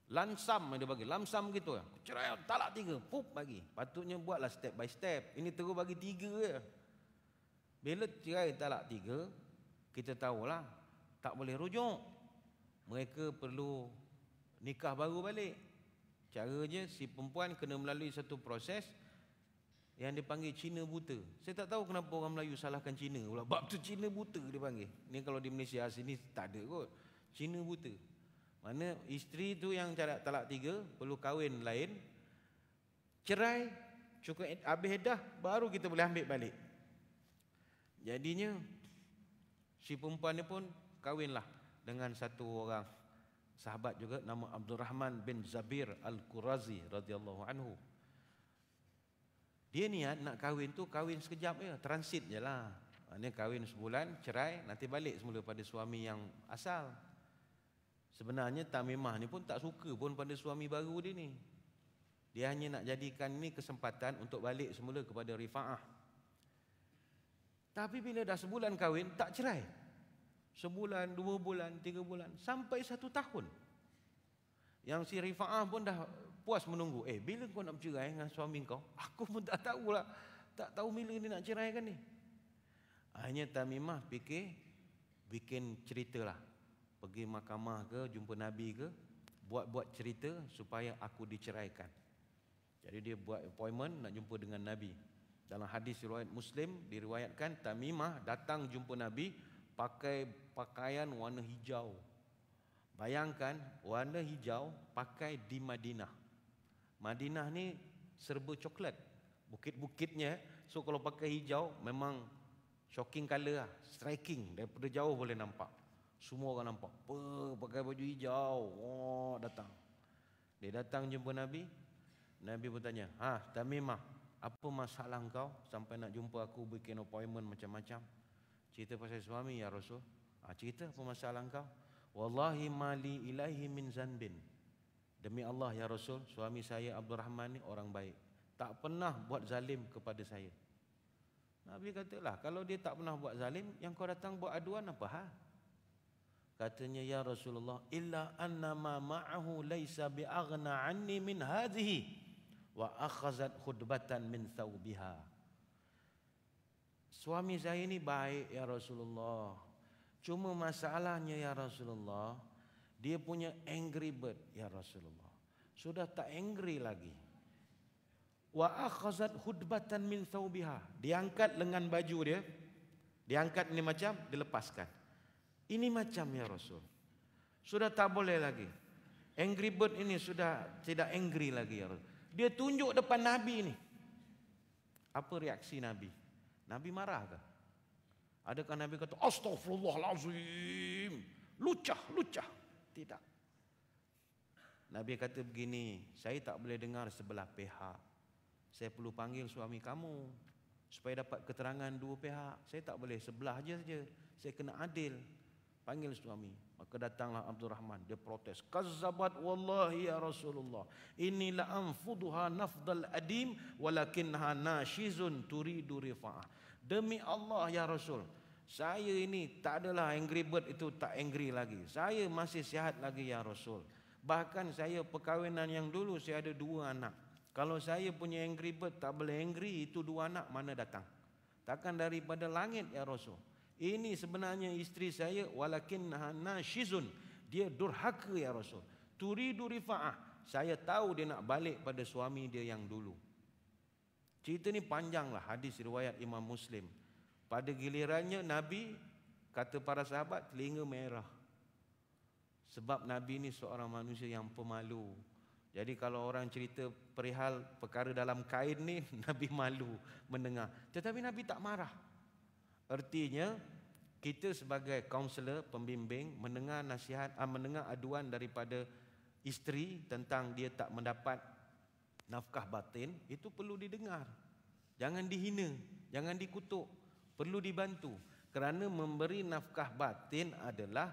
Lansam dia bagi, lamsam gitu. Cerai, talak tiga, pup bagi. Patutnya buatlah step by step. Ini terus bagi tiga je. Bila cerai talak tiga, kita tahulah tak boleh rujuk. Mereka perlu nikah baru balik. Caranya si perempuan kena melalui satu proses yang dipanggil Cina buta. Saya tak tahu kenapa orang Melayu salahkan Cina pula. Bab tu Cina buta dia panggil. Ni kalau di Malaysia sini tak ada kot. Cina buta. Mana isteri tu yang talak, talak tiga perlu kahwin lain, cerai, cukup habis iddah, baru kita boleh ambil balik. Jadinya si perempuan ni pun kahwinlah dengan satu orang sahabat juga, nama Abdul Rahman bin Zabir Al-Qurazi radhiyallahu anhu. Dia niat nak kahwin tu kahwin sekejap je, transit je lah. Maknanya kahwin sebulan, cerai, nanti balik semula pada suami yang asal. Sebenarnya Tamimah ni pun tak suka pun pada suami baru dia ni. Dia hanya nak jadikan ni kesempatan untuk balik semula kepada Rifa'ah. Tapi bila dah sebulan kahwin, tak cerai. Sebulan, dua bulan, tiga bulan, sampai satu tahun. Yang si Rifa'ah pun dah puas menunggu. Eh, bila kau nak bercerai dengan suami kau? Aku pun tak tahulah. Tak tahu bila dia nak ceraikan ni. Hanya Tamimah fikir, bikin ceritalah. Pergi mahkamah ke, jumpa Nabi ke, buat-buat cerita supaya aku diceraikan. Jadi dia buat appointment nak jumpa dengan Nabi. Dalam hadis riwayat Muslim diriwayatkan Tamimah datang jumpa Nabi pakai pakaian warna hijau. Bayangkan warna hijau pakai di Madinah. Madinah ni serba coklat. Bukit-bukitnya, so kalau pakai hijau memang shocking color lah, striking, daripada jauh boleh nampak. Semua orang nampak, apa, pakai baju hijau, oh, datang. Dia datang jumpa Nabi. Nabi bertanya, ha Tamimah, apa masalah kau sampai nak jumpa aku, bikin appointment macam-macam? Cerita pasal suami ya Rasul. Ha, cerita apa masalah kau? Wallahi mali ilaihi min zanbin. Demi Allah ya Rasul, suami saya Abdul Rahman ni orang baik, tak pernah buat zalim kepada saya. Nabi katalah, kalau dia tak pernah buat zalim, yang kau datang buat aduan apa hal? Katanya, ya Rasulullah, illa anna ma ma'ahu laysa bi'aghna anni min hadhihi wa akhazat khudbatan min thawbiha. Suami saya ni baik ya Rasulullah. Cuma masalahnya ya Rasulullah, dia punya angry bird ya Rasulullah. Sudah tak angry lagi. Wa akhazat khudbatan min thawbiha. Diangkat lengan baju dia. Diangkat ni macam dilepaskan. Ini macam ya Rasul. Sudah tak boleh lagi. Angry bird ini sudah tidak angry lagi ya Rasul. Dia tunjuk depan Nabi ni. Apa reaksi Nabi? Nabi marah ke? Adakah Nabi kata, Astaghfirullahalazim, lucah, lucah? Tidak. Nabi kata begini, saya tak boleh dengar sebelah pihak. Saya perlu panggil suami kamu supaya dapat keterangan dua pihak. Saya tak boleh sebelah je saja. Saya kena adil. Panggil suami. Maka datanglah Abdul Rahman. Dia protes. Kazzabat wallahi ya Rasulullah. Inilah anfuduha nafdal adim walakinha nashizun turidu rifa'ah. Demi Allah ya Rasul, saya ini tak adalah angry bird itu, tak angry lagi. Saya masih sihat lagi ya Rasul. Bahkan saya perkahwinan yang dulu saya ada dua anak. Kalau saya punya angry bird tak boleh angry, itu dua anak mana datang? Takkan daripada langit ya Rasul. Ini sebenarnya isteri saya, walakin nashizun, dia durhaka ya Rasul. Turidu rifa'ah, saya tahu dia nak balik pada suami dia yang dulu. Cerita ni panjanglah, hadis riwayat Imam Muslim. Pada gilirannya Nabi, kata para sahabat, telinga merah. Sebab Nabi ni seorang manusia yang pemalu. Jadi kalau orang cerita perihal perkara dalam kain ni, Nabi malu mendengar. Tetapi Nabi tak marah. Artinya kita sebagai kaunselor, pembimbing, mendengar nasihat, mendengar aduan daripada isteri tentang dia tak mendapat nafkah batin, itu perlu didengar. Jangan dihina, jangan dikutuk, perlu dibantu. Kerana memberi nafkah batin adalah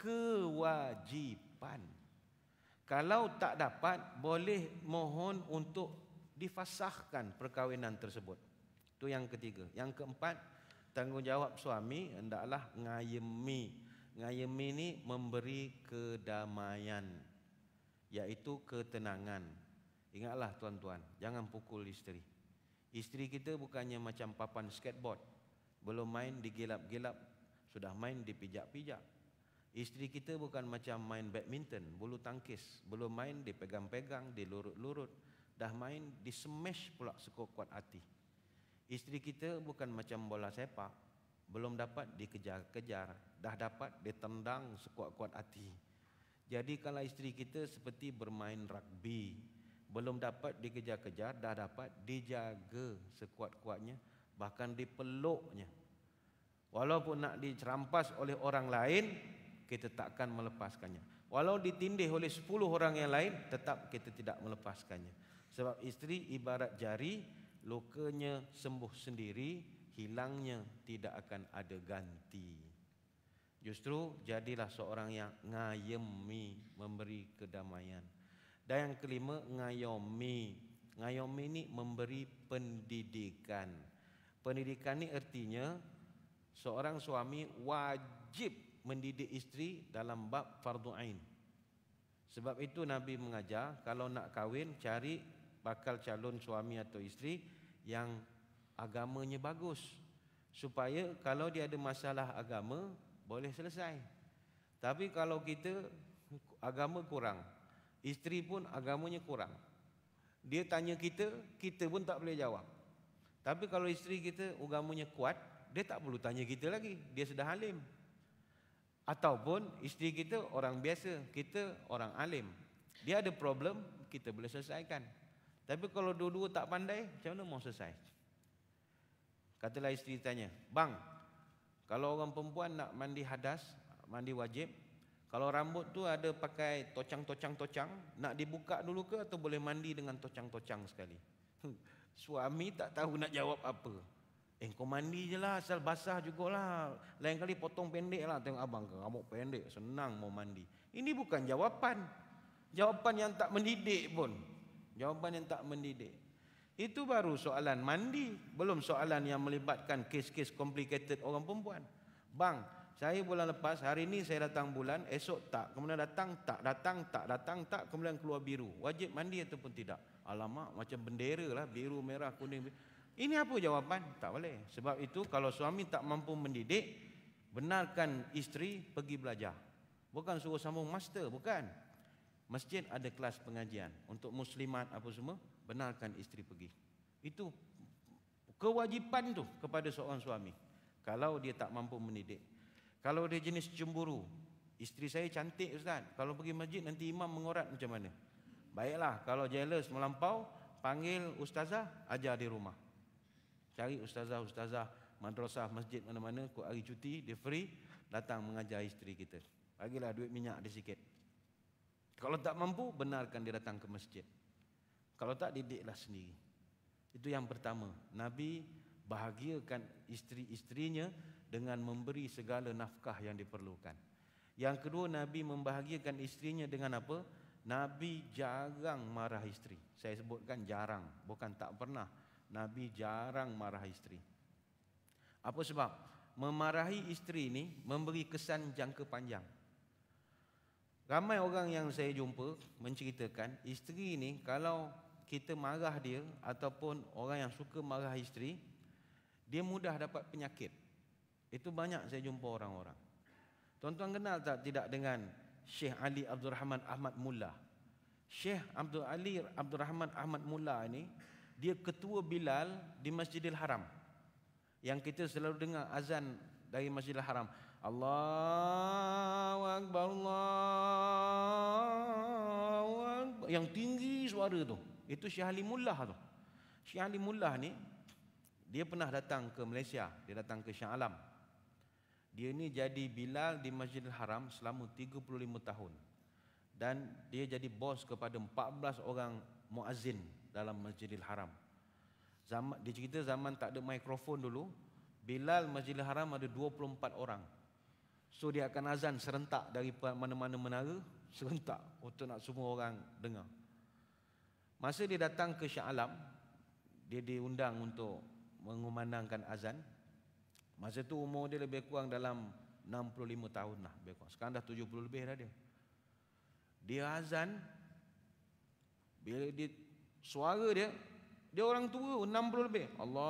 kewajipan. Kalau tak dapat, boleh mohon untuk difasahkan perkahwinan tersebut. Itu yang ketiga. Yang keempat, tanggungjawab suami hendaklah ngayemi. Ngayemi ni memberi kedamaian. iaitu ketenangan. Ingatlah tuan-tuan, jangan pukul isteri. Isteri kita bukannya macam papan skateboard, belum main digilap-gilap, sudah main dipijak-pijak. Isteri kita bukan macam main badminton, bulu tangkis, belum main dipegang-pegang, dilurut-lurut, dah main di-smash pula sekuat-kuat hati. Isteri kita bukan macam bola sepak, belum dapat dikejar-kejar, dah dapat ditendang sekuat-kuat hati. Jadi kalau isteri kita seperti bermain rugby, belum dapat dikejar-kejar, dah dapat dijaga sekuat-kuatnya, bahkan dipeluknya. Walaupun nak dicerampas oleh orang lain, kita takkan melepaskannya. Walau ditindih oleh sepuluh orang yang lain, tetap kita tidak melepaskannya. Sebab isteri ibarat jari, lukanya sembuh sendiri, hilangnya tidak akan ada ganti. Justru jadilah seorang yang ngayemi, memberi kedamaian. Dan yang kelima, ngayomi. Ngayomi ini memberi pendidikan. Pendidikan ini artinya seorang suami wajib mendidik isteri dalam bab fardu ain. Sebab itu Nabi mengajar, kalau nak kahwin, cari bakal calon suami atau isteri yang agamanya bagus, supaya kalau dia ada masalah agama boleh selesai. Tapi kalau kita agama kurang, isteri pun agamanya kurang, dia tanya kita, kita pun tak boleh jawab. Tapi kalau isteri kita agamanya kuat, dia tak perlu tanya kita lagi, dia sudah alim. Ataupun isteri kita orang biasa, kita orang alim, dia ada problem, kita boleh selesaikan. Tapi kalau dua-dua tak pandai, macam mana mau selesai? Katalah isteri tanya, bang, kalau orang perempuan nak mandi hadas, mandi wajib, kalau rambut tu ada pakai tocang-tocang-tocang, nak dibuka dulu ke atau boleh mandi dengan tocang-tocang sekali? Suami tak tahu nak jawab apa. Eh, kau mandi je lah, asal basah jugalah. Lain kali potong pendek lah. Tengok abang, rambut pendek, senang mau mandi. Ini bukan jawapan. Jawapan yang tak mendidik pun. Jawapan yang tak mendidik. Itu baru soalan mandi, belum soalan yang melibatkan kes-kes complicated orang perempuan. Bang, saya bulan lepas, hari ini saya datang bulan, esok tak, kemudian datang tak, datang tak, datang tak, kemudian keluar biru. Wajib mandi ataupun tidak? Alamak, macam bendera lah, biru, merah, kuning. Ini apa jawapan? Tak boleh. Sebab itu kalau suami tak mampu mendidik, benarkan isteri pergi belajar. Bukan suruh sambung master, bukan. Masjid ada kelas pengajian untuk muslimat apa semua, benarkan isteri pergi. Itu kewajipan tu kepada seorang suami. Kalau dia tak mampu mendidik. Kalau dia jenis cemburu, isteri saya cantik ustaz, kalau pergi masjid nanti imam mengorat macam mana? Baiklah, kalau jealous melampau, panggil ustazah, ajar di rumah. Cari ustazah-ustazah madrasah, masjid mana-mana, kau hari cuti, dia free, datang mengajar isteri kita. Bagilah duit minyak dia sikit. Kalau tak mampu, benarkan dia datang ke masjid. Kalau tak, didiklah sendiri. Itu yang pertama. Nabi bahagiakan isteri-isterinya dengan memberi segala nafkah yang diperlukan. Yang kedua, Nabi membahagiakan isterinya dengan apa? Nabi jarang marah isteri. Saya sebutkan jarang, bukan tak pernah. Nabi jarang marah isteri. Apa sebab? Memarahi isteri ini memberi kesan jangka panjang. Ramai orang yang saya jumpa menceritakan, isteri ini kalau kita marah dia ataupun orang yang suka marah isteri, dia mudah dapat penyakit. Itu banyak saya jumpa orang-orang. Tuan-tuan kenal tak tidak dengan Syekh Ali Abdul Rahman Ahmad Mullah? Syekh Abdul Ali Abdul Rahman Ahmad Mullah ini, dia ketua Bilal di Masjidil Haram. Yang kita selalu dengar azan dari Masjidil Haram. Allahu Akbar, Allahu Akbar. Yang tinggi suara tu, itu Syekh Ali Mullah tu. Syekh Ali Mullah ni, dia pernah datang ke Malaysia. Dia datang ke Shah Alam. Dia ni jadi Bilal di Masjidil Haram selama tiga puluh lima tahun. Dan dia jadi bos kepada empat belas orang muazzin dalam Masjidil Haram. Zaman, dia cerita zaman tak ada mikrofon dulu, Bilal Masjidil Haram ada dua puluh empat orang. So dia akan azan serentak dari mana-mana menara, serentak untuk nak semua orang dengar. Masa dia datang ke Shah Alam, dia diundang untuk mengumandangkan azan. Masa tu umur dia lebih kurang dalam enam puluh lima tahun lah, lebih kurang. Sekarang dah tujuh puluh lebih dah dia. Dia azan, Bila dia suara dia, dia orang tua enam puluh lebih.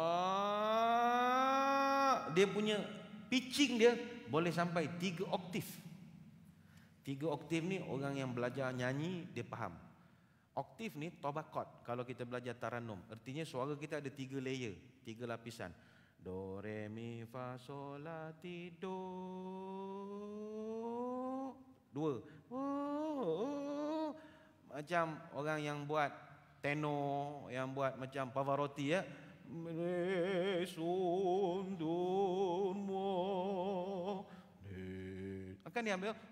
Allah, dia punya pitching dia boleh sampai tiga oktav. Tiga oktav ni orang yang belajar nyanyi dia faham. Oktav ni tabaqat. Kalau kita belajar taranum, artinya suara kita ada tiga layer, tiga lapisan. Do, re, mi, fa, sol, la, ti, do. Dua. Oh, oh. Macam orang yang buat tenor, yang buat macam Pavarotti ya. Re, son, do, mo. Akan dia ambil.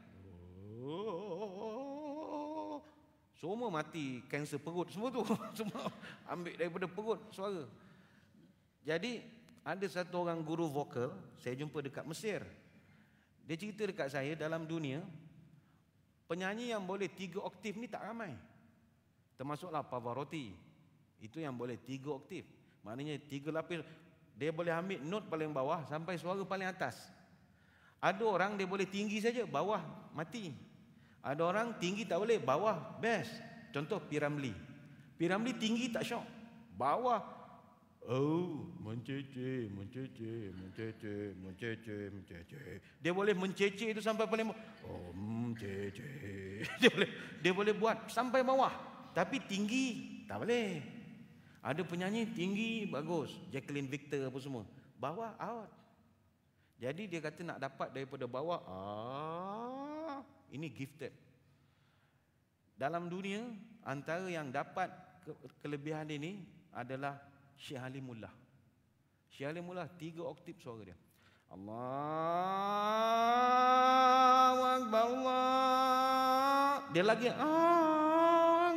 Oh. Semua mati kanser perut semua tu. Semua ambil daripada perut suara. Jadi ada satu orang guru vokal saya jumpa dekat Mesir. Dia cerita dekat saya, dalam dunia penyanyi yang boleh tiga oktav ni tak ramai. Termasuklah Pavarotti. Itu yang boleh tiga oktav. Maknanya tiga lapis. Dia boleh ambil not paling bawah sampai suara paling atas. Ada orang dia boleh tinggi saja, bawah mati. Ada orang tinggi tak boleh, bawah best. Contoh Piramli. Piramli tinggi tak syok, bawah oh mencece, mencece, mencece, mencece, mencece. Dia boleh mencece itu sampai paling bawah. Oh mencece. Dia boleh dia boleh buat sampai bawah. Tapi tinggi tak boleh. Ada penyanyi tinggi bagus, Jacqueline Victor apa semua. Bawah out. Jadi dia kata nak dapat daripada bawah, ah, ini gifted. Dalam dunia antara yang dapat ke kelebihan ini adalah Syekh Halimullah. Syekh Halimullah tiga oktav suara dia. Allahu Akbar Allah. Dia lagi Allah,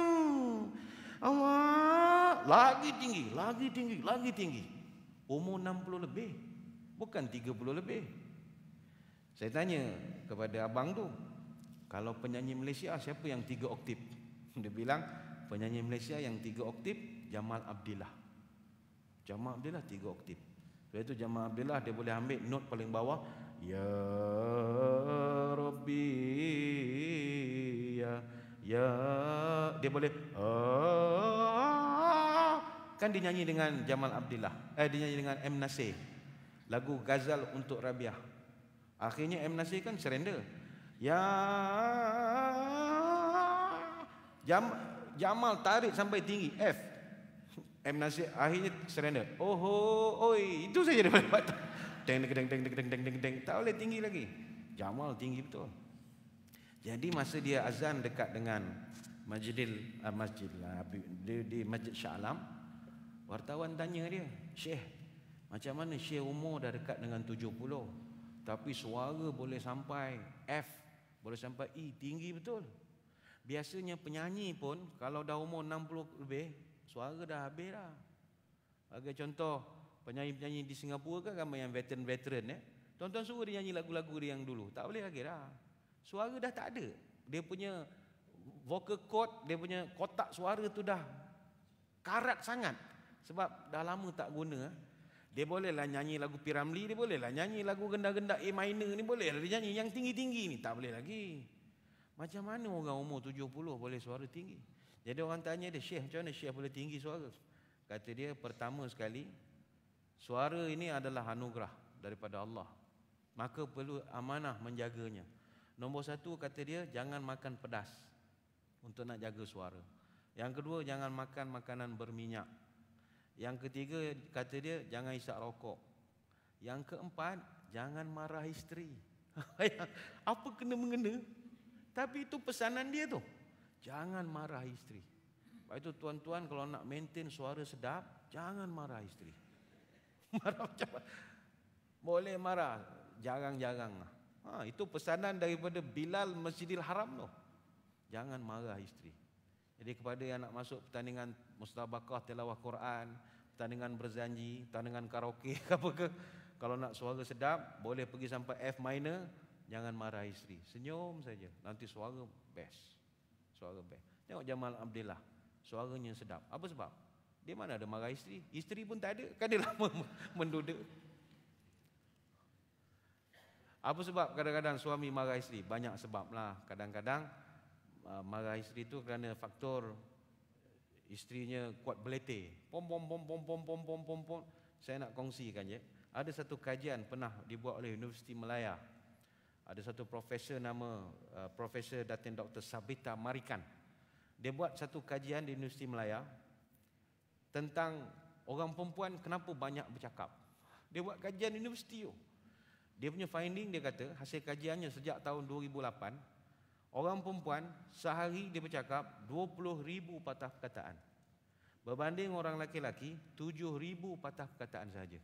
Allah, lagi tinggi, lagi tinggi, lagi tinggi. Umur enam puluh lebih, bukan tiga puluh lebih. Saya tanya kepada abang tu, kalau penyanyi Malaysia siapa yang tiga oktav? Dia bilang penyanyi Malaysia yang tiga oktav Jamal Abdillah. Jamal Abdillah tiga oktav. Lepas itu Jamal Abdillah dia boleh ambil not paling bawah, ya Rabbi ya ya, dia boleh ah, kan dia nyanyi dengan Jamal Abdillah. Eh dia nyanyi dengan M Nasir. Lagu Ghazal untuk Rabiah. Akhirnya M Nasir kan surrender. Ya Jam, Jamal tarik sampai tinggi F. M Nasir akhirnya surrender. Oh, oh oi, itu saja dia boleh buat. Deng deng deng deng deng deng deng deng, tak boleh tinggi lagi. Jamal tinggi betul. Jadi masa dia azan dekat dengan Masjidil uh, Masjid lah, di, di Masjid Shah Alam, wartawan tanya dia, Syekh, macam mana Syekh umur dah dekat dengan tujuh puluh, tapi suara boleh sampai F, boleh sampai E, tinggi betul. Biasanya penyanyi pun kalau dah umur enam puluh lebih, suara dah habis dah. Bagi contoh, penyanyi-penyanyi di Singapura kan ramai yang veteran-veteran eh. Tuan-tuan suruh dia nyanyi lagu-lagu dia yang dulu, tak boleh lagi dah. Suara dah tak ada. Dia punya vocal cord, dia punya kotak suara tu dah karat sangat. Sebab dah lama tak guna. Dia bolehlah nyanyi lagu Piramli, dia bolehlah nyanyi lagu genda-genda A minor ni, bolehlah dia nyanyi yang tinggi-tinggi ni, tak boleh lagi. Macam mana orang umur tujuh puluh boleh suara tinggi? Jadi orang tanya dia, Syekh, macam mana Syekh boleh tinggi suara? Kata dia, pertama sekali, suara ini adalah anugerah daripada Allah. Maka perlu amanah menjaganya. Nombor satu, kata dia, jangan makan pedas untuk nak jaga suara. Yang kedua, jangan makan makanan berminyak. Yang ketiga, kata dia, jangan isap rokok. Yang keempat, jangan marah isteri. Apa kena-mengena? Tapi itu pesanan dia tu. Jangan marah isteri. Lepas itu tuan-tuan kalau nak maintain suara sedap, jangan marah isteri. Marah macam mana? Boleh marah, jarang-jarang. Ha, itu pesanan daripada Bilal Masjidil Haram tu. Jangan marah isteri. Jadi kepada yang nak masuk pertandingan mustabaqah tilawah Quran, pertandingan berzanji, pertandingan karaoke apa ke, kalau nak suara sedap boleh pergi sampai F minor, jangan marah isteri. Senyum saja, nanti suara best. Suara best. Tengok Jamal Abdillah, suaranya sedap. Apa sebab? Dia mana ada marah isteri? Isteri pun tak ada, kan dia lama menduduk. Apa sebab kadang-kadang suami marah isteri? Banyak sebab lah. Kadang-kadang uh, marah isteri tu kerana faktor Isterinya kuat belete. Pom pom pom pom pom pom pom pom pom. Saya nak kongsikan je. Ada satu kajian pernah dibuat oleh Universiti Malaya. Ada satu profesor nama uh, Profesor Datin Doktor Sabita Marikan. Dia buat satu kajian di Universiti Malaya tentang orang perempuan kenapa banyak bercakap. Dia buat kajian di universiti tu. Dia punya finding, dia kata hasil kajiannya sejak tahun dua ribu lapan, orang perempuan sehari dia bercakap dua puluh ribu patah perkataan. Berbanding orang lelaki-lelaki tujuh ribu patah perkataan sahaja.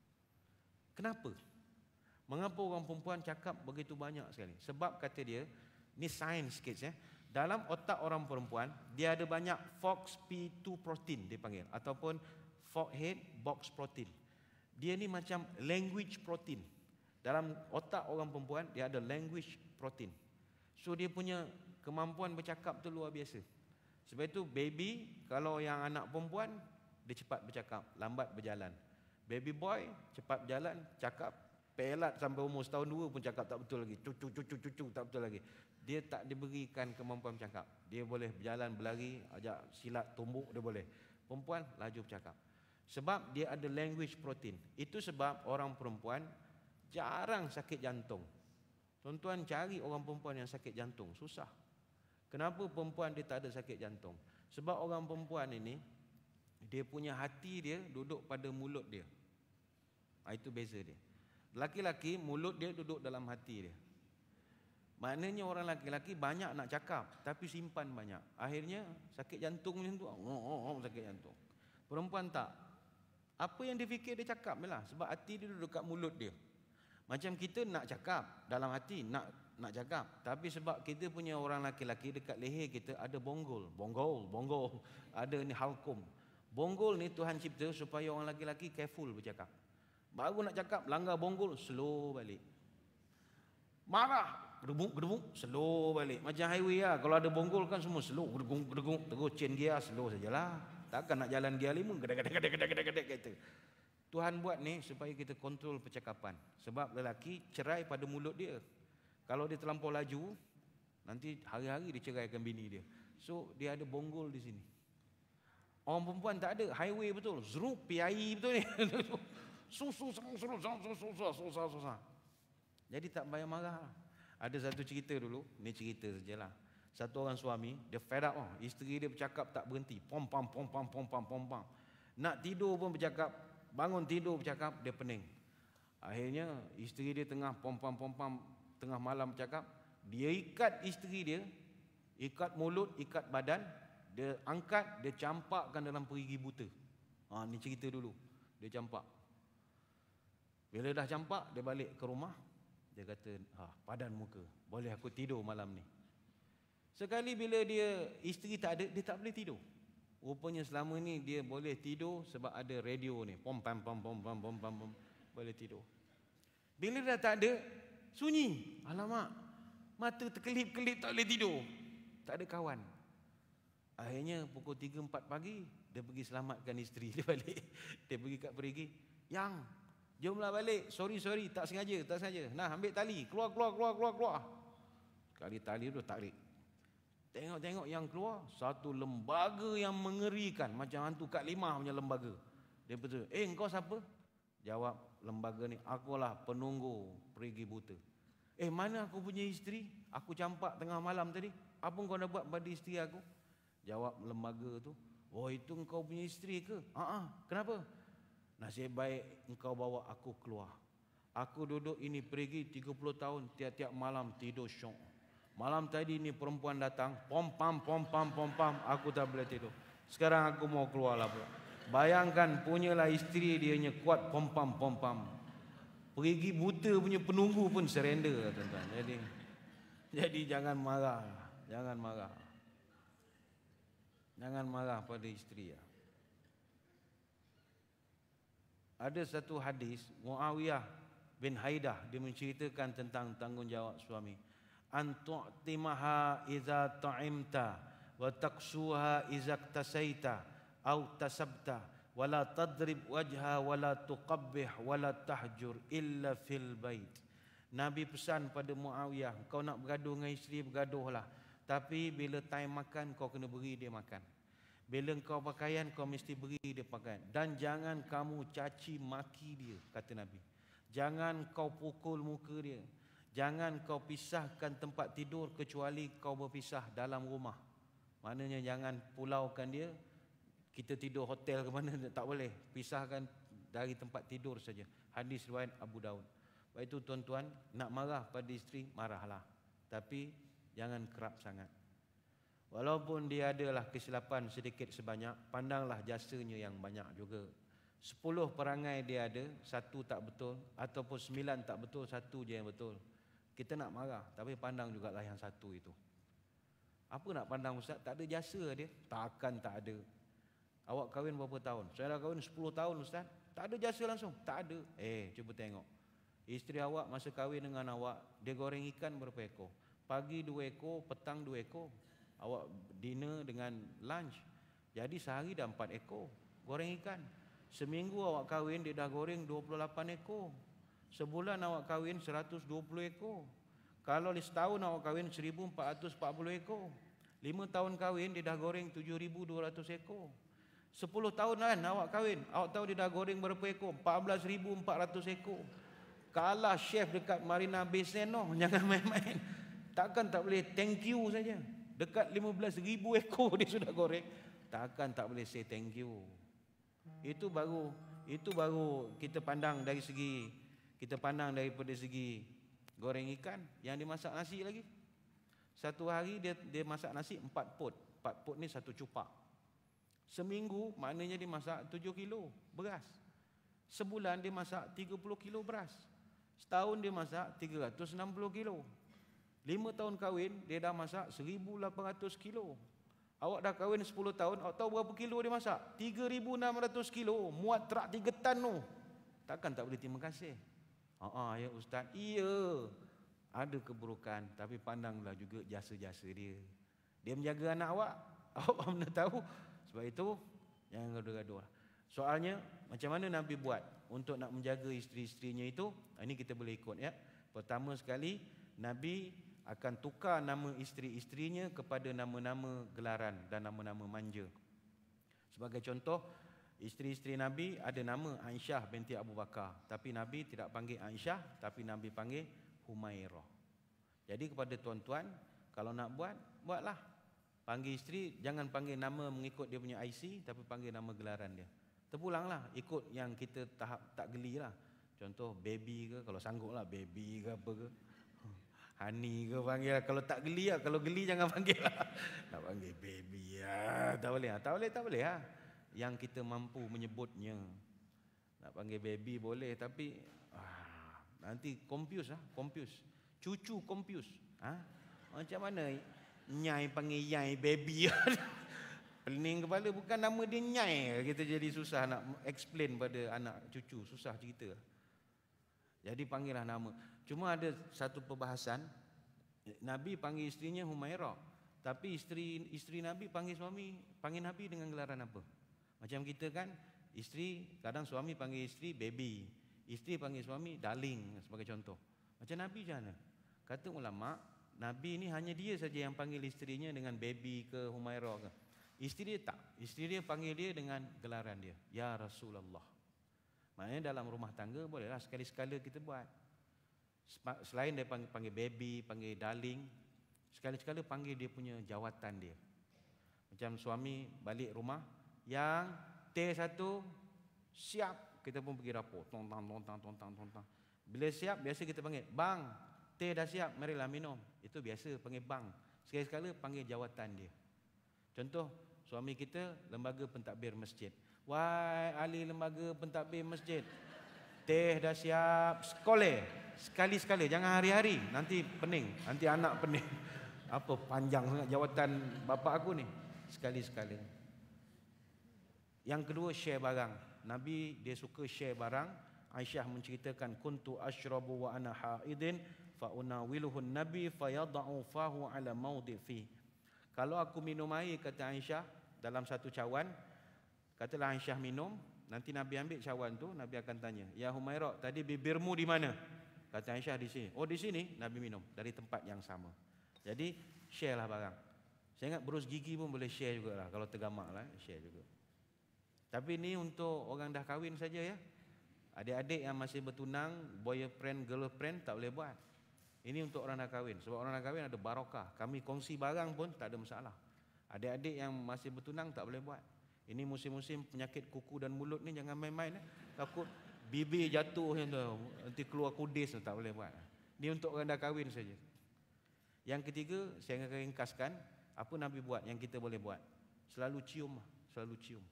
Kenapa? Mengapa orang perempuan cakap begitu banyak sekali? Sebab kata dia, ni sains sikit ya. Dalam otak orang perempuan, dia ada banyak F O X P dua protein dia panggil, ataupun forehead box protein. Dia ni macam language protein. Dalam otak orang perempuan, dia ada language protein. So dia punya kemampuan bercakap tu luar biasa. Sebab itu baby, kalau yang anak perempuan, dia cepat bercakap, lambat berjalan. Baby boy, cepat berjalan, cakap, pelat sampai umur setahun dua pun cakap tak betul lagi. Cucu, cucu, cucu, tak betul lagi. Dia tak diberikan kemampuan bercakap. Dia boleh berjalan, berlari, ajak silat, tumbuk, dia boleh. Perempuan, laju bercakap. Sebab dia ada language protein. Itu sebab orang perempuan jarang sakit jantung. Tuan-tuan cari orang perempuan yang sakit jantung, susah. Kenapa perempuan dia tak ada sakit jantung? Sebab orang perempuan ini, dia punya hati dia duduk pada mulut dia. Itu beza dia. Laki-laki, mulut dia duduk dalam hati dia. Maknanya orang laki-laki banyak nak cakap, tapi simpan banyak. Akhirnya sakit jantung macam tu, oh, oh, oh, sakit jantung. Perempuan tak. Apa yang dia fikir dia cakap je lah. Sebab hati dia duduk kat mulut dia. Macam kita nak cakap dalam hati, nak nak cakap. Tapi sebab kita punya orang laki-laki dekat leher kita ada bonggol. Bonggol, bonggol. Ada ni halkum. Bonggol ni Tuhan cipta supaya orang laki-laki careful bercakap. Baru nak cakap, langgar bonggol, slow balik. Marah, gedebuk, gedebuk, slow balik. Macam highway lah, kalau ada bonggol kan semua slow, gedebuk, gedebuk, terus chain gear, slow sajalah. Takkan nak jalan gear lima, gedek-gedek-gedek-gedek kita. Tuhan buat ni supaya kita kontrol percakapan. Sebab lelaki cerai pada mulut dia. Kalau dia terlampau laju, nanti hari-hari dia ceraikan bini dia. So, dia ada bonggol di sini. Orang perempuan tak ada, highway betul. Zrup, P I betul ni. Susah, susah, susah, susah, susah, susah. Jadi tak payah marah. Ada satu cerita dulu, ni cerita sajalah. Satu orang suami, dia fed up, oh. Isteri dia bercakap tak berhenti. Pom, pom, pom, pom, pom, pom, pom, pom. Nak tidur pun bercakap, bangun tidur bercakap, dia pening. Akhirnya, isteri dia tengah pom, pom, pom, pom, tengah malam bercakap, dia ikat isteri dia, ikat mulut, ikat badan, dia angkat, dia campakkan dalam perigi buta. Ha, ni cerita dulu. Dia campak. Bila dah campak, dia balik ke rumah. Dia kata, ha, padan muka, boleh aku tidur malam ni. Sekali bila dia, isteri tak ada, dia tak boleh tidur. Rupanya selama ni dia boleh tidur sebab ada radio ni. Pom, pam, pom, pom, pom, pom, pom, pom. Boleh tidur. Bila dah tak ada, sunyi. Alamak, mata terkelip-kelip tak boleh tidur. Tak ada kawan. Akhirnya pukul tiga empat pagi, dia pergi selamatkan isteri dia balik. Dia pergi kat perigi. Yang, jomlah balik. Sorry, sorry, tak sengaja, tak sengaja. Nah, ambil tali. Keluar, keluar, keluar, keluar, keluar. Kali tali tu tarik. Tengok-tengok yang keluar, satu lembaga yang mengerikan. Macam hantu Kak Limah punya lembaga. Dia betul, eh engkau siapa? Jawab lembaga ni, akulah penunggu perigi buta. Eh mana aku punya isteri? Aku campak tengah malam tadi. Apa kau nak buat pada isteri aku? Jawab lembaga tu, oh itu engkau punya isteri ke? Haa, kenapa? Nasib baik engkau bawa aku keluar. Aku duduk ini pergi tiga puluh tahun, tiap-tiap malam tidur syok. Malam tadi ni perempuan datang, pom pam pom pam pom pam, aku tak boleh tidur. Sekarang aku mau keluar lah pula. Bayangkan punyalah isteri dia nya kuat pom pam pom pam. Perigi buta punya penunggu pun surrender tuan-tuan. Jadi jadi jangan marah, jangan marah. Jangan marah pada isteri ya. Ada satu hadis Muawiyah bin Haidah, dia menceritakan tentang tanggungjawab suami. An tu'timaha iza ta'imta wa taqsuha iza iktasaita au tasabta wala tadrib wajha wala tuqabbih wala tahjur illa fil bait. Nabi pesan pada Muawiyah, kau nak bergaduh dengan isteri, bergaduhlah. Tapi bila time makan, kau kena beri dia makan. Bila kau pakaian, kau mesti beri dia pakaian. Dan jangan kamu caci maki dia, kata Nabi. Jangan kau pukul muka dia. Jangan kau pisahkan tempat tidur kecuali kau berpisah dalam rumah. Maknanya jangan pulaukan dia, kita tidur hotel ke mana, tak boleh. Pisahkan dari tempat tidur saja. Hadis riwayat Abu Daud. Sebab itu tuan-tuan, nak marah pada isteri, marahlah. Tapi jangan kerap sangat. Walaupun dia adalah kesilapan sedikit sebanyak, pandanglah jasanya yang banyak juga. Sepuluh perangai dia ada, satu tak betul, ataupun sembilan tak betul, satu je yang betul. Kita nak marah, tapi pandang jugalah yang satu itu. Apa nak pandang Ustaz? Tak ada jasa dia? Takkan tak ada. Awak kahwin berapa tahun? Saya dah kahwin sepuluh tahun Ustaz. Tak ada jasa langsung? Tak ada. Eh, cuba tengok. Isteri awak masa kahwin dengan awak, dia goreng ikan berapa ekor? Pagi dua ekor, petang dua ekor. Awak dinner dengan lunch. Jadi sehari dah empat ekor goreng ikan. Seminggu awak kahwin, dia dah goreng dua puluh lapan ekor. Sebulan awak kahwin seratus dua puluh ekor. Kalau setahun awak kahwin seribu empat ratus empat puluh ekor. Lima tahun kahwin, dia dah goreng tujuh ribu dua ratus ekor. Sepuluh tahun kan awak kahwin, awak tahu dia dah goreng berapa ekor? empat belas ribu empat ratus ekor. Kalah chef dekat Marina Bay Sands, no. Jangan main-main. Takkan tak boleh thank you saja. Dekat lima belas ribu ekor dia sudah goreng. Takkan tak boleh say thank you. Itu baru itu baru kita pandang dari segi kita pandang daripada segi goreng ikan. Yang dimasak nasi lagi. Satu hari dia dia masak nasi empat pot. Empat pot ni satu cupak. Seminggu maknanya dia masak tujuh kilo beras. Sebulan dia masak tiga puluh kilo beras. Setahun dia masak tiga ratus enam puluh kilo. Lima tahun kahwin, dia dah masak seribu lapan ratus kilo. Awak dah kahwin sepuluh tahun, awak tahu berapa kilo dia masak? tiga ribu enam ratus kilo. Muat trak tiga tan tu. Takkan tak boleh terima kasih? Haa, ya Ustaz. Iya. Ada keburukan, tapi pandanglah juga jasa-jasa dia. Dia menjaga anak awak. Awak mana tahu? Sebab itu, jangan gaduh-gaduh. Soalnya, macam mana Nabi buat untuk nak menjaga isteri-isterinya itu? Ini kita boleh ikut ya. Pertama sekali, Nabi akan tukar nama isteri-isterinya kepada nama-nama gelaran dan nama-nama manja. Sebagai contoh, isteri-isteri Nabi ada nama Aisyah binti Abu Bakar, tapi Nabi tidak panggil Aisyah, tapi Nabi panggil Humairah. Jadi kepada tuan-tuan, kalau nak buat, buatlah. Panggil isteri, jangan panggil nama mengikut dia punya I C, tapi panggil nama gelaran dia. Terpulanglah, ikut yang kita tahap tak geli lah. Contoh baby ke, kalau sanggup lah baby ke apa ke. Honey ke panggil lah. Kalau tak geli lah. Kalau geli jangan panggil lah. Nak panggil baby lah. Tak boleh lah. Tak boleh, tak boleh lah. Yang kita mampu menyebutnya. Nak panggil baby boleh. Tapi ah, nanti confuse lah. Confuse. Cucu confuse. Ha? Macam mana Nyai panggil Yai baby. Pening kepala. Bukan nama dia Nyai. Kita jadi susah nak explain pada anak cucu. Susah cerita. Jadi panggillah nama. Cuma ada satu perbahasan, Nabi panggil isterinya Humairah, tapi isteri isteri Nabi panggil suami, panggil Nabi dengan gelaran apa? Macam kita kan, isteri kadang suami panggil isteri baby, isteri panggil suami darling sebagai contoh. Macam Nabi macam mana? Kata ulama, Nabi ni hanya dia saja yang panggil isterinya dengan baby ke Humairah ke. Isteri dia tak. Isteri dia panggil dia dengan gelaran dia, ya Rasulullah. Maknanya dalam rumah tangga bolehlah sekali-sekala kita buat. Selain dia panggil, panggil baby, panggil darling, sekali-sekala panggil dia punya jawatan dia. Macam suami balik rumah, yang teh satu siap, kita pun pergi dapur, tong-tang, tong-tang, tong-tang, tong-tang. Bila siap, biasa kita panggil, bang, teh dah siap, marilah minum. Itu biasa panggil bang. Sekali-sekala panggil jawatan dia. Contoh, suami kita lembaga pentadbir masjid. Wahai ahli lembaga pentadbir masjid, teh dah siap, sekolah. Sekali-sekala, jangan hari-hari. Nanti pening, nanti anak pening. Apa panjang sangat jawatan bapa aku ni. Sekali-sekala. Yang kedua, share barang. Nabi dia suka share barang. Aisyah menceritakan, kuntu ashrabu wa ana haidin fa unawiluhun nabi fa yad'u fahu ala mawdi fi. Kalau aku minum air, kata Aisyah, dalam satu cawan, katalah Aisyah minum, nanti Nabi ambil cawan tu, Nabi akan tanya, ya Humairah, tadi bibirmu di mana? Kata Aisyah di sini. Oh di sini, Nabi minum dari tempat yang sama. Jadi share lah barang. Saya ingat berus gigi pun boleh share jugalah, kalau tergamak lah, share juga. Tapi ni untuk orang dah kahwin saja ya. Adik-adik yang masih bertunang, boyfriend, girlfriend tak boleh buat. Ini untuk orang dah kahwin. Sebab orang dah kahwin ada barakah. Kami kongsi barang pun tak ada masalah. Adik-adik yang masih bertunang tak boleh buat. Ini musim-musim penyakit kuku dan mulut ni jangan main-main. Eh. Takut bibir jatuh tu, nanti keluar kudis, tak boleh buat. Ini untuk orang dah kahwin saja. Yang ketiga, saya akan ringkaskan apa Nabi buat yang kita boleh buat. Selalu cium, selalu cium.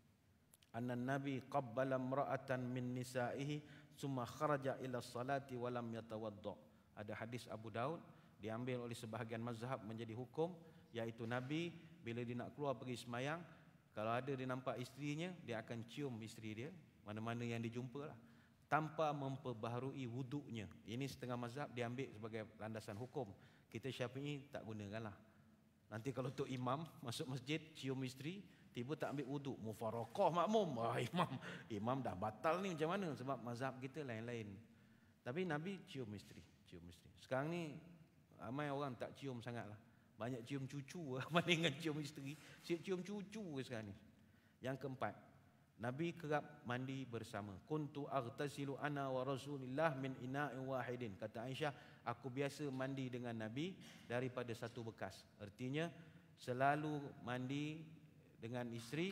Anna Nabi qabbala imra'atan min nisa'ihi summa kharaja ila salati wa lam yatawadda. Ada hadis Abu Daud diambil oleh sebahagian mazhab menjadi hukum, iaitu Nabi bila dia nak keluar pergi semayang, kalau ada dia nampak isterinya, dia akan cium isteri dia mana-mana yang dijumpa lah, tanpa memperbaharui wuduknya. Ini setengah mazhab diambil sebagai landasan hukum. Kita Syafi'i tak gunakanlah. Nanti kalau tok imam masuk masjid cium isteri, tiba tak ambil wuduk, mufarakah makmum, ah, imam imam dah batal ni macam mana? Sebab mazhab kita lain-lain. Tapi Nabi cium isteri, cium isteri. Sekarang ni ramai orang tak cium sangatlah. Banyak cium cucu banding dengan cium isteri. Siap cium cucu sekarang ni. Yang keempat, Nabi kerap mandi bersama. Kuntu aghtasilu ana wa Rasulillah min ina'in wahidin. Kata Aisyah, aku biasa mandi dengan Nabi daripada satu bekas. Artinya selalu mandi dengan isteri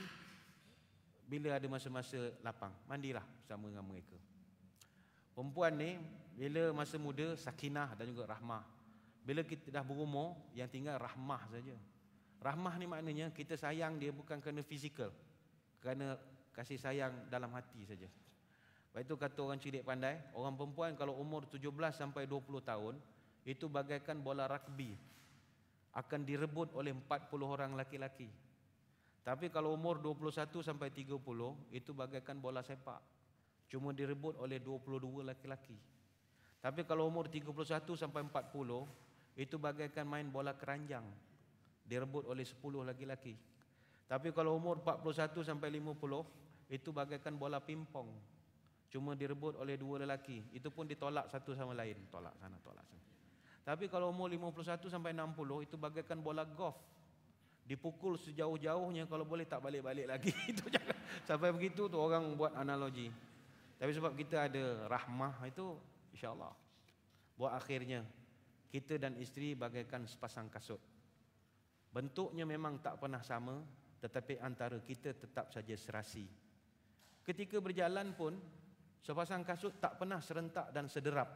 bila ada masa-masa lapang. Mandilah bersama dengan mereka. Perempuan ni bila masa muda sakinah dan juga rahmah. Bila kita dah berumur, yang tinggal rahmah saja. Rahmah ni maknanya kita sayang dia bukan kerana fizikal, kerana kasih sayang dalam hati saja. Lepas itu kata orang cerdik pandai, orang perempuan kalau umur tujuh belas sampai dua puluh tahun, itu bagaikan bola rugby, akan direbut oleh empat puluh orang laki-laki. Tapi kalau umur dua puluh satu sampai tiga puluh, itu bagaikan bola sepak, cuma direbut oleh dua puluh dua laki-laki. Tapi kalau umur tiga puluh satu sampai empat puluh, itu bagaikan main bola keranjang, direbut oleh sepuluh laki-laki. Tapi kalau umur empat puluh satu sampai lima puluh, itu bagaikan bola pingpong, cuma direbut oleh dua lelaki. Itu pun ditolak satu sama lain, tolak sana, tolak sana. Tapi kalau umur lima puluh satu sampai enam puluh, itu bagaikan bola golf, dipukul sejauh-jauhnya, kalau boleh tak balik-balik lagi. Itu jangan sampai begitu tu orang buat analogi. Tapi sebab kita ada rahmah itu, insya-Allah. Buat akhirnya kita dan isteri bagaikan sepasang kasut. Bentuknya memang tak pernah sama, tetapi antara kita tetap saja serasi. Ketika berjalan pun, sepasang kasut tak pernah serentak dan sederap,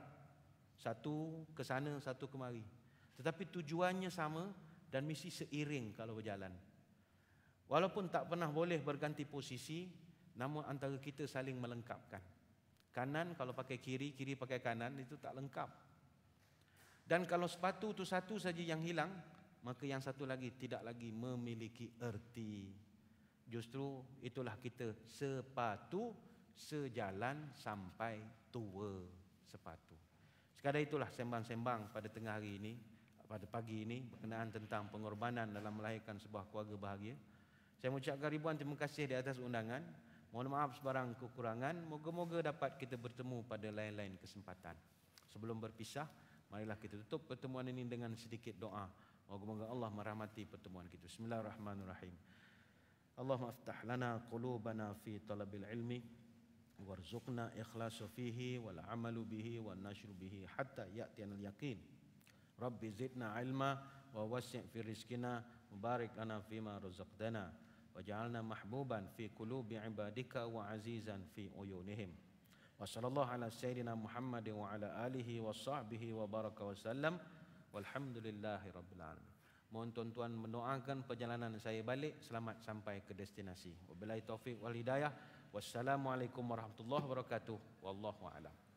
satu ke sana, satu kemari. Tetapi tujuannya sama dan mesti seiring kalau berjalan. Walaupun tak pernah boleh berganti posisi, namun antara kita saling melengkapkan. Kanan kalau pakai kiri, kiri pakai kanan, itu tak lengkap. Dan kalau sepatu tu satu saja yang hilang, maka yang satu lagi tidak lagi memiliki erti. Justru itulah kita, sepatu sejalan sampai tua sepatu. Sekadar itulah sembang-sembang pada tengah hari ini, pada pagi ini, berkenaan tentang pengorbanan dalam melahirkan sebuah keluarga bahagia. Saya mengucapkan ribuan terima kasih di atas undangan. Mohon maaf sebarang kekurangan. Moga-moga dapat kita bertemu pada lain-lain kesempatan. Sebelum berpisah, marilah kita tutup pertemuan ini dengan sedikit doa. Moga-moga Allah merahmati pertemuan kita. Bismillahirrahmanirrahim. Allahumma aftah lana qulubana fi talabil ilmi warzuqna ikhlasu fihi wal amalu bihi wan nashru bihi hatta ya'tiyana al yaqin. Rabbi zidna ilma wa wasi' fi rizqina mubarik lana fima razaqtana waj'alna mahbuban fi qulubi ibadika wa azizan fi uyunihim. Wa sallallahu ala sayyidina Muhammad wa ala alihi wa sahbihi wa baraka wa sallam. Walhamdulillahi rabbil alamin. Mohon tuan-tuan mendoakan perjalanan saya balik selamat sampai ke destinasi. Wabillahi taufiq wal hidayah. Wassalamualaikum warahmatullahi wabarakatuh. Wallahu a'lam.